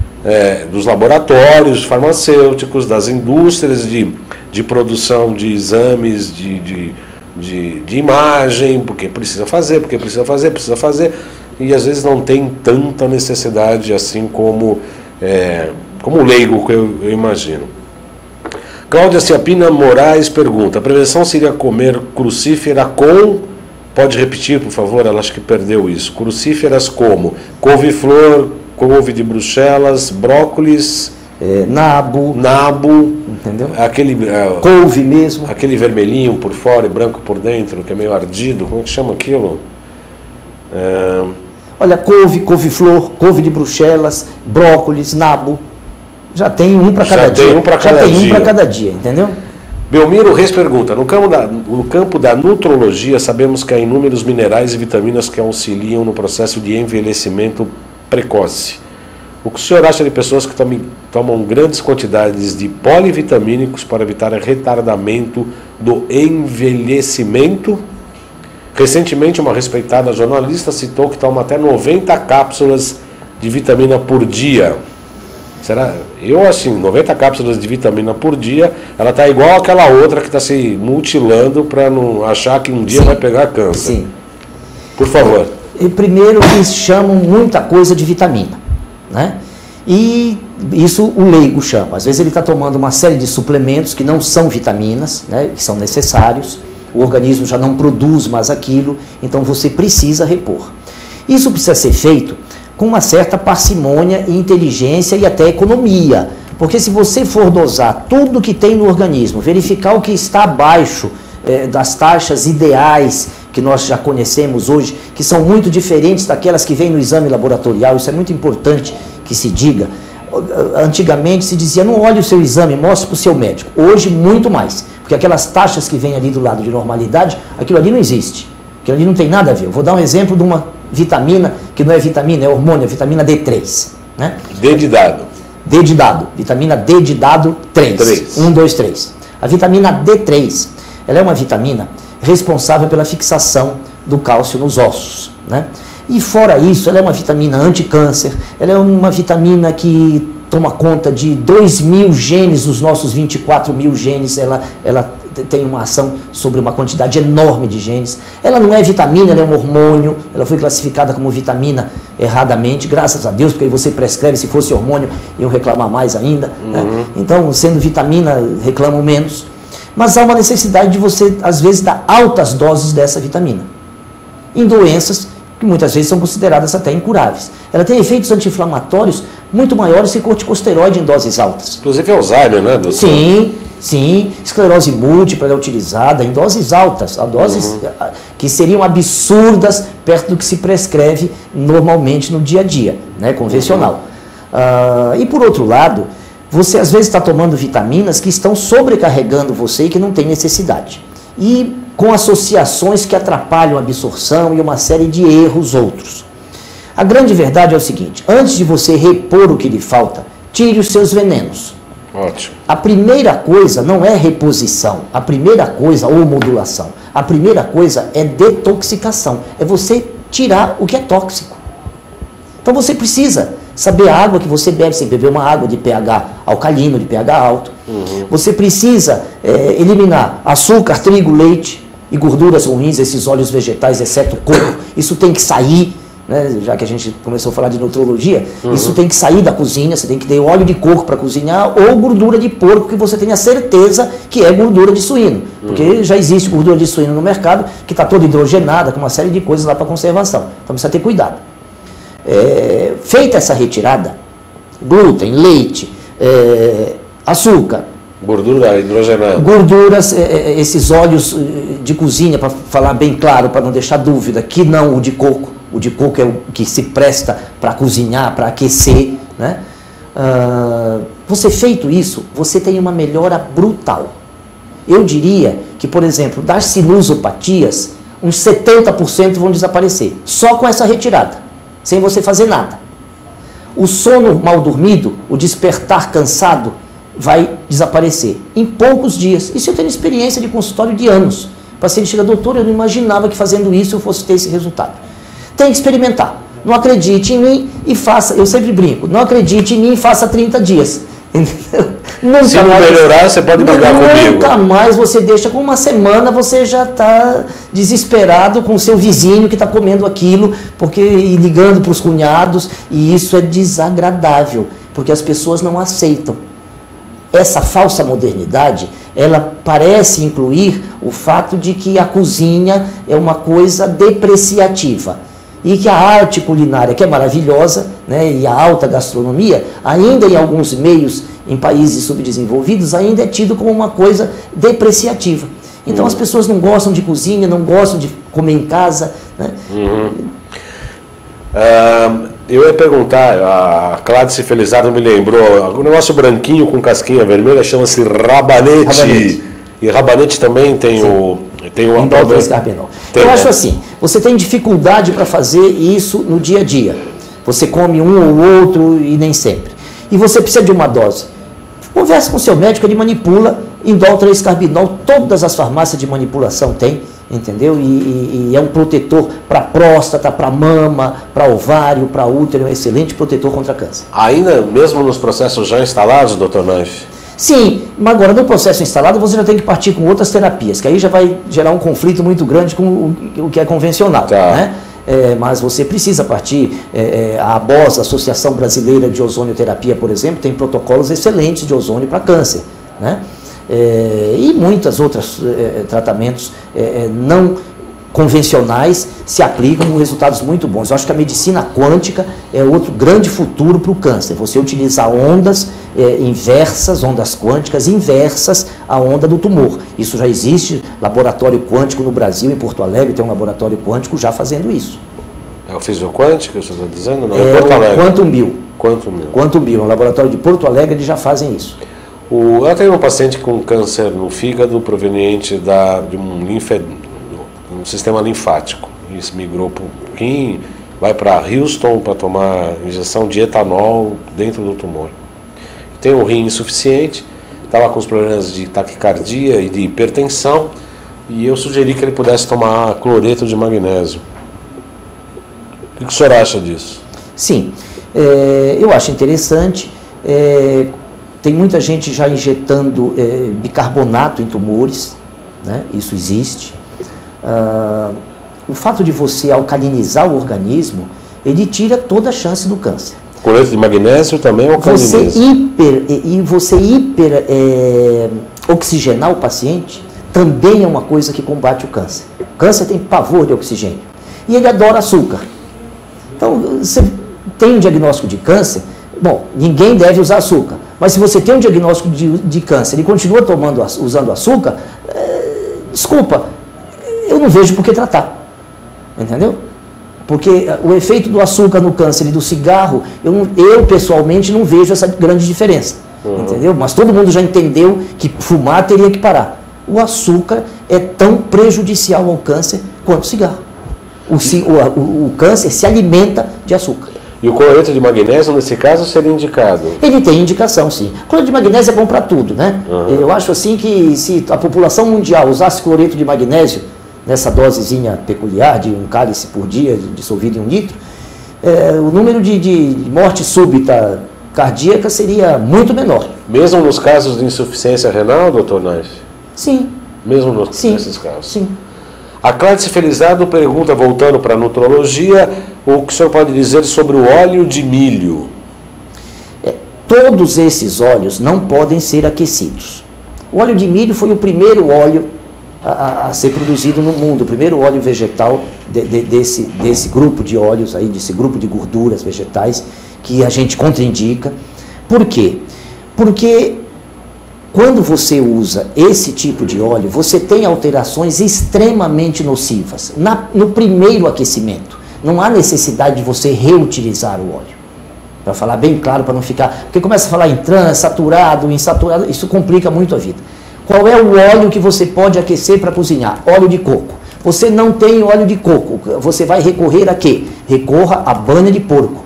é, dos laboratórios farmacêuticos, das indústrias de... de produção de exames, de, de, de, de imagem, porque precisa fazer, porque precisa fazer, precisa fazer, e às vezes não tem tanta necessidade assim como, é, como leigo que eu, eu imagino. Cláudia Ciapina Moraes pergunta, a prevenção seria comer crucífera com, pode repetir por favor, ela acho que perdeu isso, crucíferas como couve-flor, couve de Bruxelas, brócolis... É, nabo, nabo, entendeu? Aquele, uh, couve mesmo. Aquele vermelhinho por fora e branco por dentro, que é meio ardido, como é que chama aquilo? É... Olha, couve, couve-flor, couve de Bruxelas, brócolis, nabo. Já tem um para cada dia. Tem um para cada, Já tem dia. um para cada dia, entendeu? Belmiro Reis pergunta, no campo, da, no campo da nutrologia, sabemos que há inúmeros minerais e vitaminas que auxiliam no processo de envelhecimento precoce. O que o senhor acha de pessoas que tomam, tomam grandes quantidades de polivitamínicos para evitar retardamento do envelhecimento? Recentemente, uma respeitada jornalista citou que toma até noventa cápsulas de vitamina por dia. Será? Eu, assim, noventa cápsulas de vitamina por dia, ela está igual àquela outra que está se mutilando para não achar que um dia Sim. vai pegar câncer. Sim. Por favor. E primeiro, eles chamam muita coisa de vitamina. Né? E isso o leigo chama. Às vezes ele está tomando uma série de suplementos que não são vitaminas, né, que são necessários, o organismo já não produz mais aquilo, então você precisa repor. Isso precisa ser feito com uma certa parcimônia e inteligência e até economia, porque se você for dosar tudo que tem no organismo, verificar o que está abaixo eh, das taxas ideais que nós já conhecemos hoje, que são muito diferentes daquelas que vêm no exame laboratorial, isso é muito importante que se diga. Antigamente se dizia, não olhe o seu exame, mostre para o seu médico. Hoje, muito mais, porque aquelas taxas que vêm ali do lado de normalidade, aquilo ali não existe, aquilo ali não tem nada a ver. Eu vou dar um exemplo de uma vitamina, que não é vitamina, é hormônio, é vitamina D três. Né? D de dado. D de dado, vitamina D de dado três. um, dois, três. A vitamina D três, ela é uma vitamina responsável pela fixação do cálcio nos ossos, né? E fora isso, ela é uma vitamina anticâncer, ela é uma vitamina que toma conta de dois mil genes, os nossos vinte e quatro mil genes, ela, ela tem uma ação sobre uma quantidade enorme de genes. Ela não é vitamina, ela é um hormônio, ela foi classificada como vitamina erradamente, graças a Deus, porque aí você prescreve, se fosse hormônio, iam reclamar mais ainda. Uhum. Né? Então, sendo vitamina, reclamam menos. Mas há uma necessidade de você, às vezes, dar altas doses dessa vitamina, em doenças que muitas vezes são consideradas até incuráveis. Ela tem efeitos anti-inflamatórios muito maiores que corticosteroide em doses altas. Inclusive Alzheimer, né, doutor? Sim, sim. Esclerose múltipla é utilizada em doses altas, a doses uhum. que seriam absurdas perto do que se prescreve normalmente no dia a dia, né, convencional. Uhum. Uh, e por outro lado, você às vezes está tomando vitaminas que estão sobrecarregando você e que não tem necessidade. E com associações que atrapalham a absorção e uma série de erros outros. A grande verdade é o seguinte: antes de você repor o que lhe falta, tire os seus venenos. Ótimo. A primeira coisa não é reposição, a primeira coisa, ou modulação, a primeira coisa é detoxicação, é você tirar o que é tóxico. Então você precisa saber a água que você bebe, sem beber uma água de pH alcalino, de pH alto. Uhum. Você precisa é, eliminar açúcar, trigo, leite e gorduras ruins, esses óleos vegetais, exceto o coco. Isso tem que sair, né, já que a gente começou a falar de nutrologia, uhum. isso tem que sair da cozinha, você tem que ter óleo de coco para cozinhar ou gordura de porco que você tenha certeza que é gordura de suíno. Uhum. Porque já existe gordura de suíno no mercado que está toda hidrogenada, com uma série de coisas lá para conservação. Então precisa ter cuidado. É, feita essa retirada, glúten, leite, é, açúcar, gordura hidrogenada, gorduras, é, esses óleos de cozinha, para falar bem claro, para não deixar dúvida, que não o de coco. O de coco é o que se presta para cozinhar, para aquecer, né? Ah, você feito isso, você tem uma melhora brutal. Eu diria que, por exemplo, das sinusopatias, uns setenta por cento vão desaparecer, só com essa retirada, sem você fazer nada. O sono mal dormido, o despertar cansado, vai desaparecer em poucos dias. Isso eu tenho experiência de consultório de anos. O paciente chega: doutor, eu não imaginava que fazendo isso eu fosse ter esse resultado. Tem que experimentar. Não acredite em mim e faça, eu sempre brinco, não acredite em mim e faça trinta dias. Nunca Se não mais, melhorar, você pode brigar comigo. Nunca mais você deixa, com uma semana você já está desesperado com o seu vizinho que está comendo aquilo, porque, e ligando para os cunhados, e isso é desagradável, porque as pessoas não aceitam. Essa falsa modernidade, ela parece incluir o fato de que a cozinha é uma coisa depreciativa. E que a arte culinária, que é maravilhosa, né, e a alta gastronomia, ainda em alguns meios, em países subdesenvolvidos, ainda é tido como uma coisa depreciativa. Então uhum. as pessoas não gostam de cozinha, não gostam de comer em casa. Né? Uhum. Uh, eu ia perguntar, a Cláudia Felizardo me lembrou, o negócio branquinho com casquinha vermelha chama-se rabanete. rabanete. E rabanete também tem Sim. o... Tem um indoltrescarbinol. Eu acho assim, você tem dificuldade para fazer isso no dia a dia. Você come um ou outro e nem sempre. E você precisa de uma dose. Converse com o seu médico, ele manipula indoltrescarbinol. Todas as farmácias de manipulação têm, entendeu? E, e, e é um protetor para próstata, para mama, para ovário, para útero, é um excelente protetor contra câncer. Ainda mesmo nos processos já instalados, doutor Naif? Sim, mas agora no processo instalado você já tem que partir com outras terapias, que aí já vai gerar um conflito muito grande com o, o que é convencional. Tá. Né? É, mas você precisa partir, é, a ABOS, Associação Brasileira de Ozonioterapia, por exemplo, tem protocolos excelentes de ozônio para câncer. Né? É, e muitos outros é, tratamentos é, não convencionais se aplicam com resultados muito bons. Eu acho que a medicina quântica é outro grande futuro para o câncer. Você utilizar ondas é, inversas, ondas quânticas inversas à onda do tumor. Isso já existe, laboratório quântico no Brasil, em Porto Alegre tem um laboratório quântico já fazendo isso. É o físico-quântico que você está dizendo? Não, é, é Porto Alegre. Quantum Bio. Quantum Bio. Quantum Bio, um laboratório de Porto Alegre, eles já fazem isso. O, eu tenho um paciente com câncer no fígado proveniente da, de um linfedema, um sistema linfático. Isso migrou para o rim, vai para Houston para tomar injeção de etanol dentro do tumor. Tem um rim insuficiente, estava com os problemas de taquicardia e de hipertensão, e eu sugeri que ele pudesse tomar cloreto de magnésio. O que o senhor acha disso? Sim, é, eu acho interessante. É, tem muita gente já injetando é, bicarbonato em tumores, né? Isso existe. Ah, o fato de você alcalinizar o organismo, ele tira toda a chance do câncer. Cloreto de magnésio também alcaliniza. Você hiper, e você hiper é, oxigenar o paciente também é uma coisa que combate o câncer. O câncer tem pavor de oxigênio. E ele adora açúcar. Então, você tem um diagnóstico de câncer, bom, ninguém deve usar açúcar. Mas se você tem um diagnóstico de, de câncer e continua tomando, usando açúcar, é, desculpa, eu não vejo por que tratar. Entendeu? Porque o efeito do açúcar no câncer e do cigarro, eu, não, eu pessoalmente não vejo essa grande diferença. Uhum. Entendeu? Mas todo mundo já entendeu que fumar teria que parar. O açúcar é tão prejudicial ao câncer quanto o cigarro. O, o, o, o câncer se alimenta de açúcar. E o cloreto de magnésio, nesse caso, seria indicado? Ele tem indicação, sim. O cloreto de magnésio é bom para tudo, né? Uhum. Eu acho assim que se a população mundial usasse cloreto de magnésio, nessa dosezinha peculiar de um cálice por dia, dissolvido em um litro, é, o número de, de morte súbita cardíaca seria muito menor. Mesmo nos casos de insuficiência renal, doutor Naif? Sim. Mesmo no, sim. nesses casos? Sim. A Cláudia Felizardo pergunta, voltando para a nutrologia, o que o senhor pode dizer sobre o óleo de milho? É, todos esses óleos não podem ser aquecidos. O óleo de milho foi o primeiro óleo a, a ser produzido no mundo, o primeiro óleo vegetal de, de, desse, desse grupo de óleos, aí, desse grupo de gorduras vegetais que a gente contraindica. Por quê? Porque quando você usa esse tipo de óleo, você tem alterações extremamente nocivas. Na, no primeiro aquecimento, não há necessidade de você reutilizar o óleo. Para falar bem claro, para não ficar... Porque começa a falar em trans, saturado, insaturado, isso complica muito a vida. Qual é o óleo que você pode aquecer para cozinhar? Óleo de coco. Você não tem óleo de coco, você vai recorrer a quê? Recorra a banha de porco.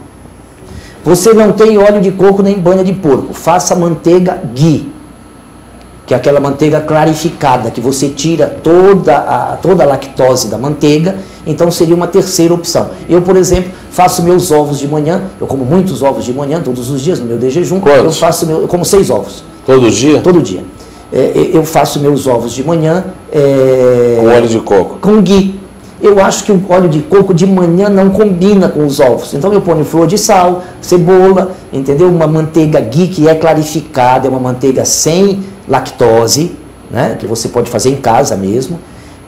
Você não tem óleo de coco nem banha de porco, faça manteiga ghee, que é aquela manteiga clarificada, que você tira toda a, toda a lactose da manteiga, então seria uma terceira opção. Eu, por exemplo, faço meus ovos de manhã, eu como muitos ovos de manhã, todos os dias, no meu de jejum. Quantos? Eu faço meu, eu como seis ovos. Todo dia? Todo dia. É, eu faço meus ovos de manhã... É, com óleo de coco? Com ghee. Eu acho que o óleo de coco de manhã não combina com os ovos. Então eu ponho flor de sal, cebola, entendeu? Uma manteiga ghee que é clarificada, é uma manteiga sem lactose, né? Que você pode fazer em casa mesmo.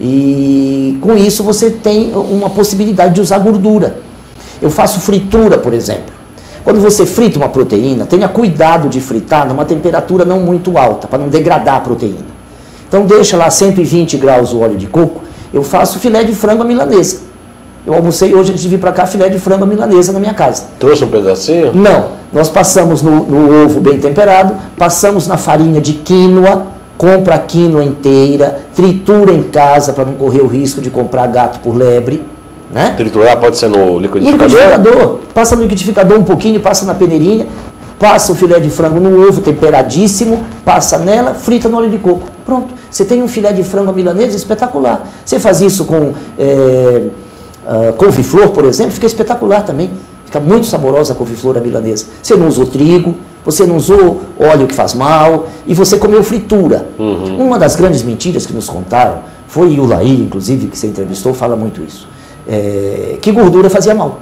E com isso você tem uma possibilidade de usar gordura. Eu faço fritura, por exemplo. Quando você frita uma proteína, tenha cuidado de fritar numa temperatura não muito alta, para não degradar a proteína. Então deixa lá cento e vinte graus o óleo de coco. Eu faço filé de frango à milanesa. Eu almocei hoje, antes de vir para cá, filé de frango à milanesa na minha casa. Trouxe um pedacinho? Não. Nós passamos no, no ovo bem temperado, passamos na farinha de quinoa, compra a quinoa inteira, tritura em casa para não correr o risco de comprar gato por lebre. Né? Triturar pode ser no liquidificador? No liquidificador. Passa no liquidificador um pouquinho, passa na peneirinha, passa o filé de frango no ovo temperadíssimo, passa nela, frita no óleo de coco. Pronto. Você tem um filé de frango à milanesa espetacular. Você faz isso com é, uh, couve-flor, por exemplo, fica espetacular também. Fica muito saborosa a couve-flor à milanesa. Você não usou trigo, você não usou óleo que faz mal, e você comeu fritura. Uhum. Uma das grandes mentiras que nos contaram, foi o Laí, inclusive, que você entrevistou, fala muito isso. É, que gordura fazia mal.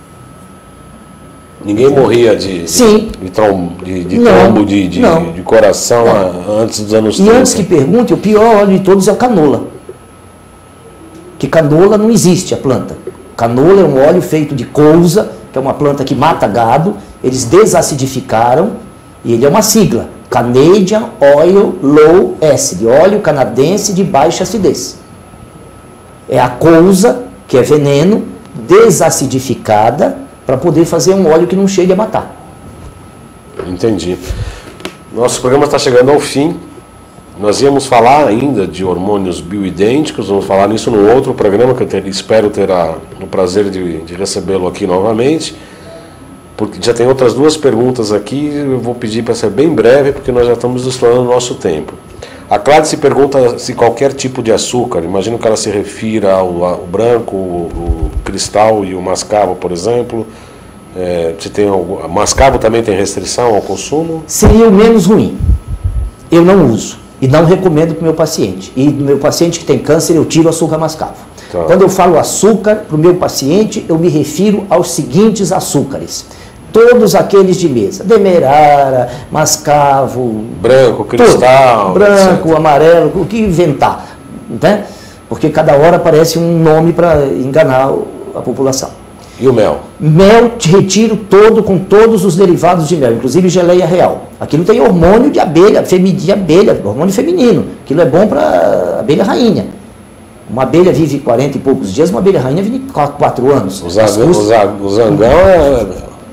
Ninguém morria de, Sim. de, trombo, de, de, não, trombo de, de, de coração a, antes dos anos trinta. E antes que pergunte, o pior óleo de todos é o canola. Que canola não existe a planta. Canola é um óleo feito de couza, que é uma planta que mata gado. Eles desacidificaram e ele é uma sigla. Canadian Oil Low Acid, óleo canadense de baixa acidez. É a couza, que é veneno, desacidificada para poder fazer um óleo que não chegue a matar. Entendi. Nosso programa está chegando ao fim. Nós íamos falar ainda de hormônios bioidênticos, vamos falar nisso no outro programa, que eu ter, espero ter a, o prazer de, de recebê-lo aqui novamente, porque já tem outras duas perguntas aqui, eu vou pedir para ser bem breve, porque nós já estamos estourando o nosso tempo. A Cláudia se pergunta se qualquer tipo de açúcar, imagino que ela se refira ao, ao branco, o, o cristal e o mascavo, por exemplo. É, se tem algum, mascavo também tem restrição ao consumo? Seria o menos ruim. Eu não uso. E não recomendo para o meu paciente. E do meu paciente que tem câncer, eu tiro o açúcar mascavo. Tá. Quando eu falo açúcar para o meu paciente, eu me refiro aos seguintes açúcares. Todos aqueles de mesa. Demerara, mascavo... Branco, cristal... Tudo. Branco, etcétera. Amarelo, o que inventar. Né? Porque cada hora aparece um nome para enganar a população. E o mel? Mel, te retiro todo com todos os derivados de mel, inclusive geleia real. Aquilo tem hormônio de abelha, de abelha, hormônio feminino. Aquilo é bom para abelha rainha. Uma abelha vive quarenta e poucos dias, uma abelha rainha vive quatro anos. O zangão, o zangão é,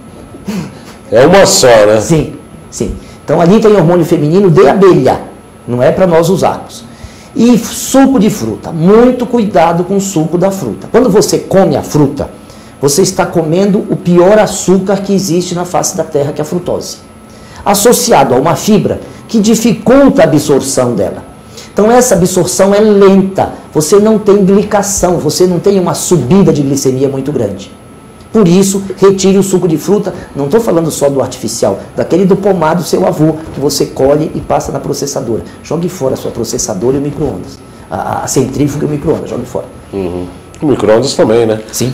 é uma só, né? Sim, sim. Então ali tem hormônio feminino de abelha, não é para nós usarmos. E suco de fruta, muito cuidado com o suco da fruta. Quando você come a fruta, você está comendo o pior açúcar que existe na face da terra, que é a frutose. Associado a uma fibra que dificulta a absorção dela. Então essa absorção é lenta, você não tem glicação, você não tem uma subida de glicemia muito grande. Por isso, retire o suco de fruta, não estou falando só do artificial, daquele do pomar do seu avô, que você colhe e passa na processadora. Jogue fora a sua processadora e o micro-ondas. A, a centrífuga e o micro-ondas, jogue fora. Uhum. O micro-ondas também, né? Sim.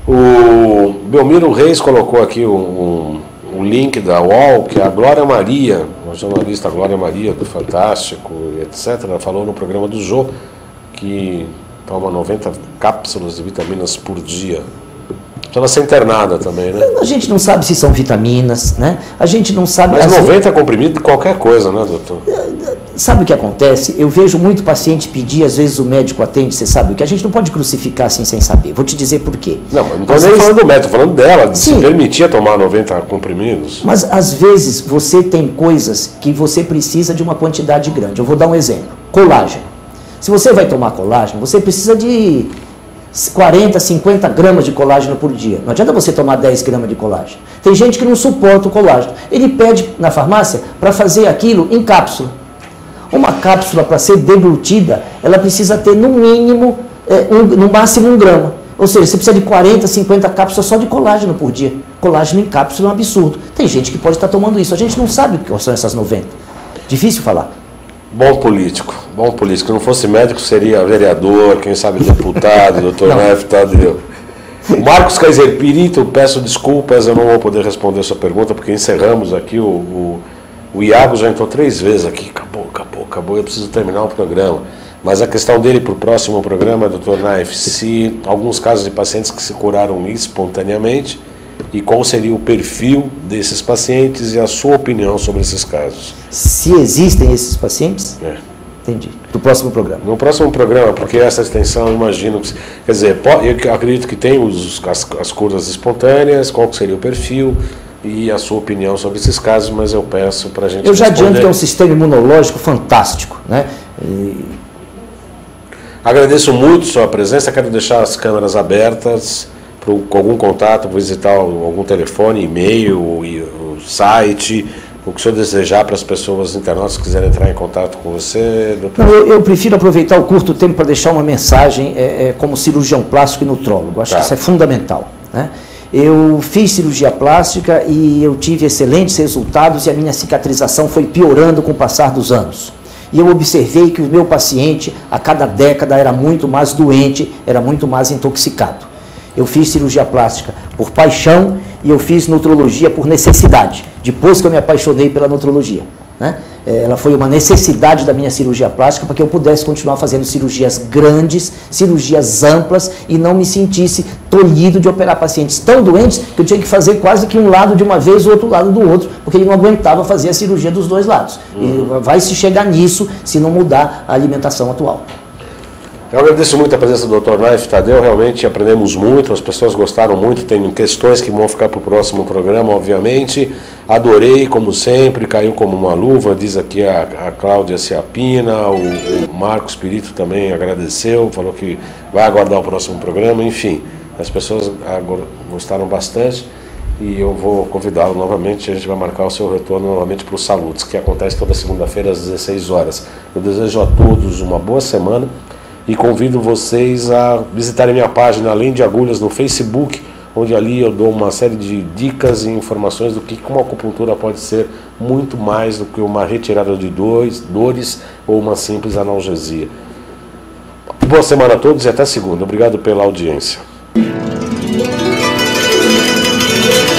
O Belmiro Reis colocou aqui um, um, um link da U O L, que a Glória Maria, a jornalista Glória Maria, do Fantástico, etcétera, falou no programa do Jô, que toma noventa cápsulas de vitaminas por dia. Precisa ser internada também, né? A gente não sabe se são vitaminas, né? A gente não sabe... Mas noventa é comprimido de qualquer coisa, né, doutor? Sabe o que acontece? Eu vejo muito paciente pedir, às vezes o médico atende, você sabe o que? A gente não pode crucificar assim sem saber. Vou te dizer por quê. Não, mas não estou nem vezes... falando do médico, estou falando dela, de se permitia tomar noventa comprimidos. Mas às vezes você tem coisas que você precisa de uma quantidade grande. Eu vou dar um exemplo. Colágeno. Se você vai tomar colágeno, você precisa de quarenta, cinquenta gramas de colágeno por dia. Não adianta você tomar dez gramas de colágeno. Tem gente que não suporta o colágeno. Ele pede na farmácia para fazer aquilo em cápsula. Uma cápsula, para ser deglutida, ela precisa ter no mínimo, é, um, no máximo um grama. Ou seja, você precisa de quarenta, cinquenta cápsulas só de colágeno por dia. Colágeno em cápsula é um absurdo. Tem gente que pode estar tomando isso. A gente não sabe o que são essas noventa. Difícil falar. Bom político, bom político. Se não fosse médico, seria vereador, quem sabe deputado, doutor Neff, Tadeu. Marcos Kaiser Pirito, peço desculpas, eu não vou poder responder a sua pergunta, porque encerramos aqui, o, o, o Iago já entrou três vezes aqui, acabou, acabou, acabou, eu preciso terminar o programa. Mas a questão dele para o próximo programa, doutor Neff, se alguns casos de pacientes que se curaram espontaneamente, e qual seria o perfil desses pacientes e a sua opinião sobre esses casos? Se existem esses pacientes? É. Entendi. Do próximo programa. No próximo programa, porque essa extensão, eu imagino que... Quer dizer, eu acredito que tem os, as, as curas espontâneas, qual seria o perfil e a sua opinião sobre esses casos, mas eu peço para a gente Eu já responder. Adianto que é um sistema imunológico fantástico, né? E... Agradeço muito sua presença, quero deixar as câmeras abertas... com algum contato, visitar algum telefone, e-mail, o site, o que o senhor desejar para as pessoas internautas que quiserem entrar em contato com você, doutor? Não, eu, eu prefiro aproveitar o curto tempo para deixar uma mensagem é, é, como cirurgião plástico e nutrólogo. Acho tá. que isso é fundamental. Né? Eu fiz cirurgia plástica e eu tive excelentes resultados e a minha cicatrização foi piorando com o passar dos anos. E eu observei que o meu paciente, a cada década, era muito mais doente, era muito mais intoxicado. Eu fiz cirurgia plástica por paixão e eu fiz nutrologia por necessidade, depois que eu me apaixonei pela nutrologia. Né? Ela foi uma necessidade da minha cirurgia plástica para que eu pudesse continuar fazendo cirurgias grandes, cirurgias amplas e não me sentisse tolhido de operar pacientes tão doentes que eu tinha que fazer quase que um lado de uma vez e o outro lado do outro, porque ele não aguentava fazer a cirurgia dos dois lados. Uhum. E vai se chegar nisso se não mudar a alimentação atual. Eu agradeço muito a presença do doutor Neff Tadeu, realmente aprendemos muito, as pessoas gostaram muito, tem questões que vão ficar para o próximo programa, obviamente. Adorei, como sempre, caiu como uma luva, diz aqui a, a Cláudia Ciapina, o, o Marcos Pirito também agradeceu, falou que vai aguardar o próximo programa, enfim, as pessoas gostaram bastante e eu vou convidá-lo novamente, a gente vai marcar o seu retorno novamente para o Salutos, que acontece toda segunda-feira às dezesseis horas. Eu desejo a todos uma boa semana. E convido vocês a visitarem minha página Além de Agulhas no Facebook, onde ali eu dou uma série de dicas e informações do que uma acupuntura pode ser muito mais do que uma retirada de dores, dores ou uma simples analgesia. Boa semana a todos e até segunda. Obrigado pela audiência.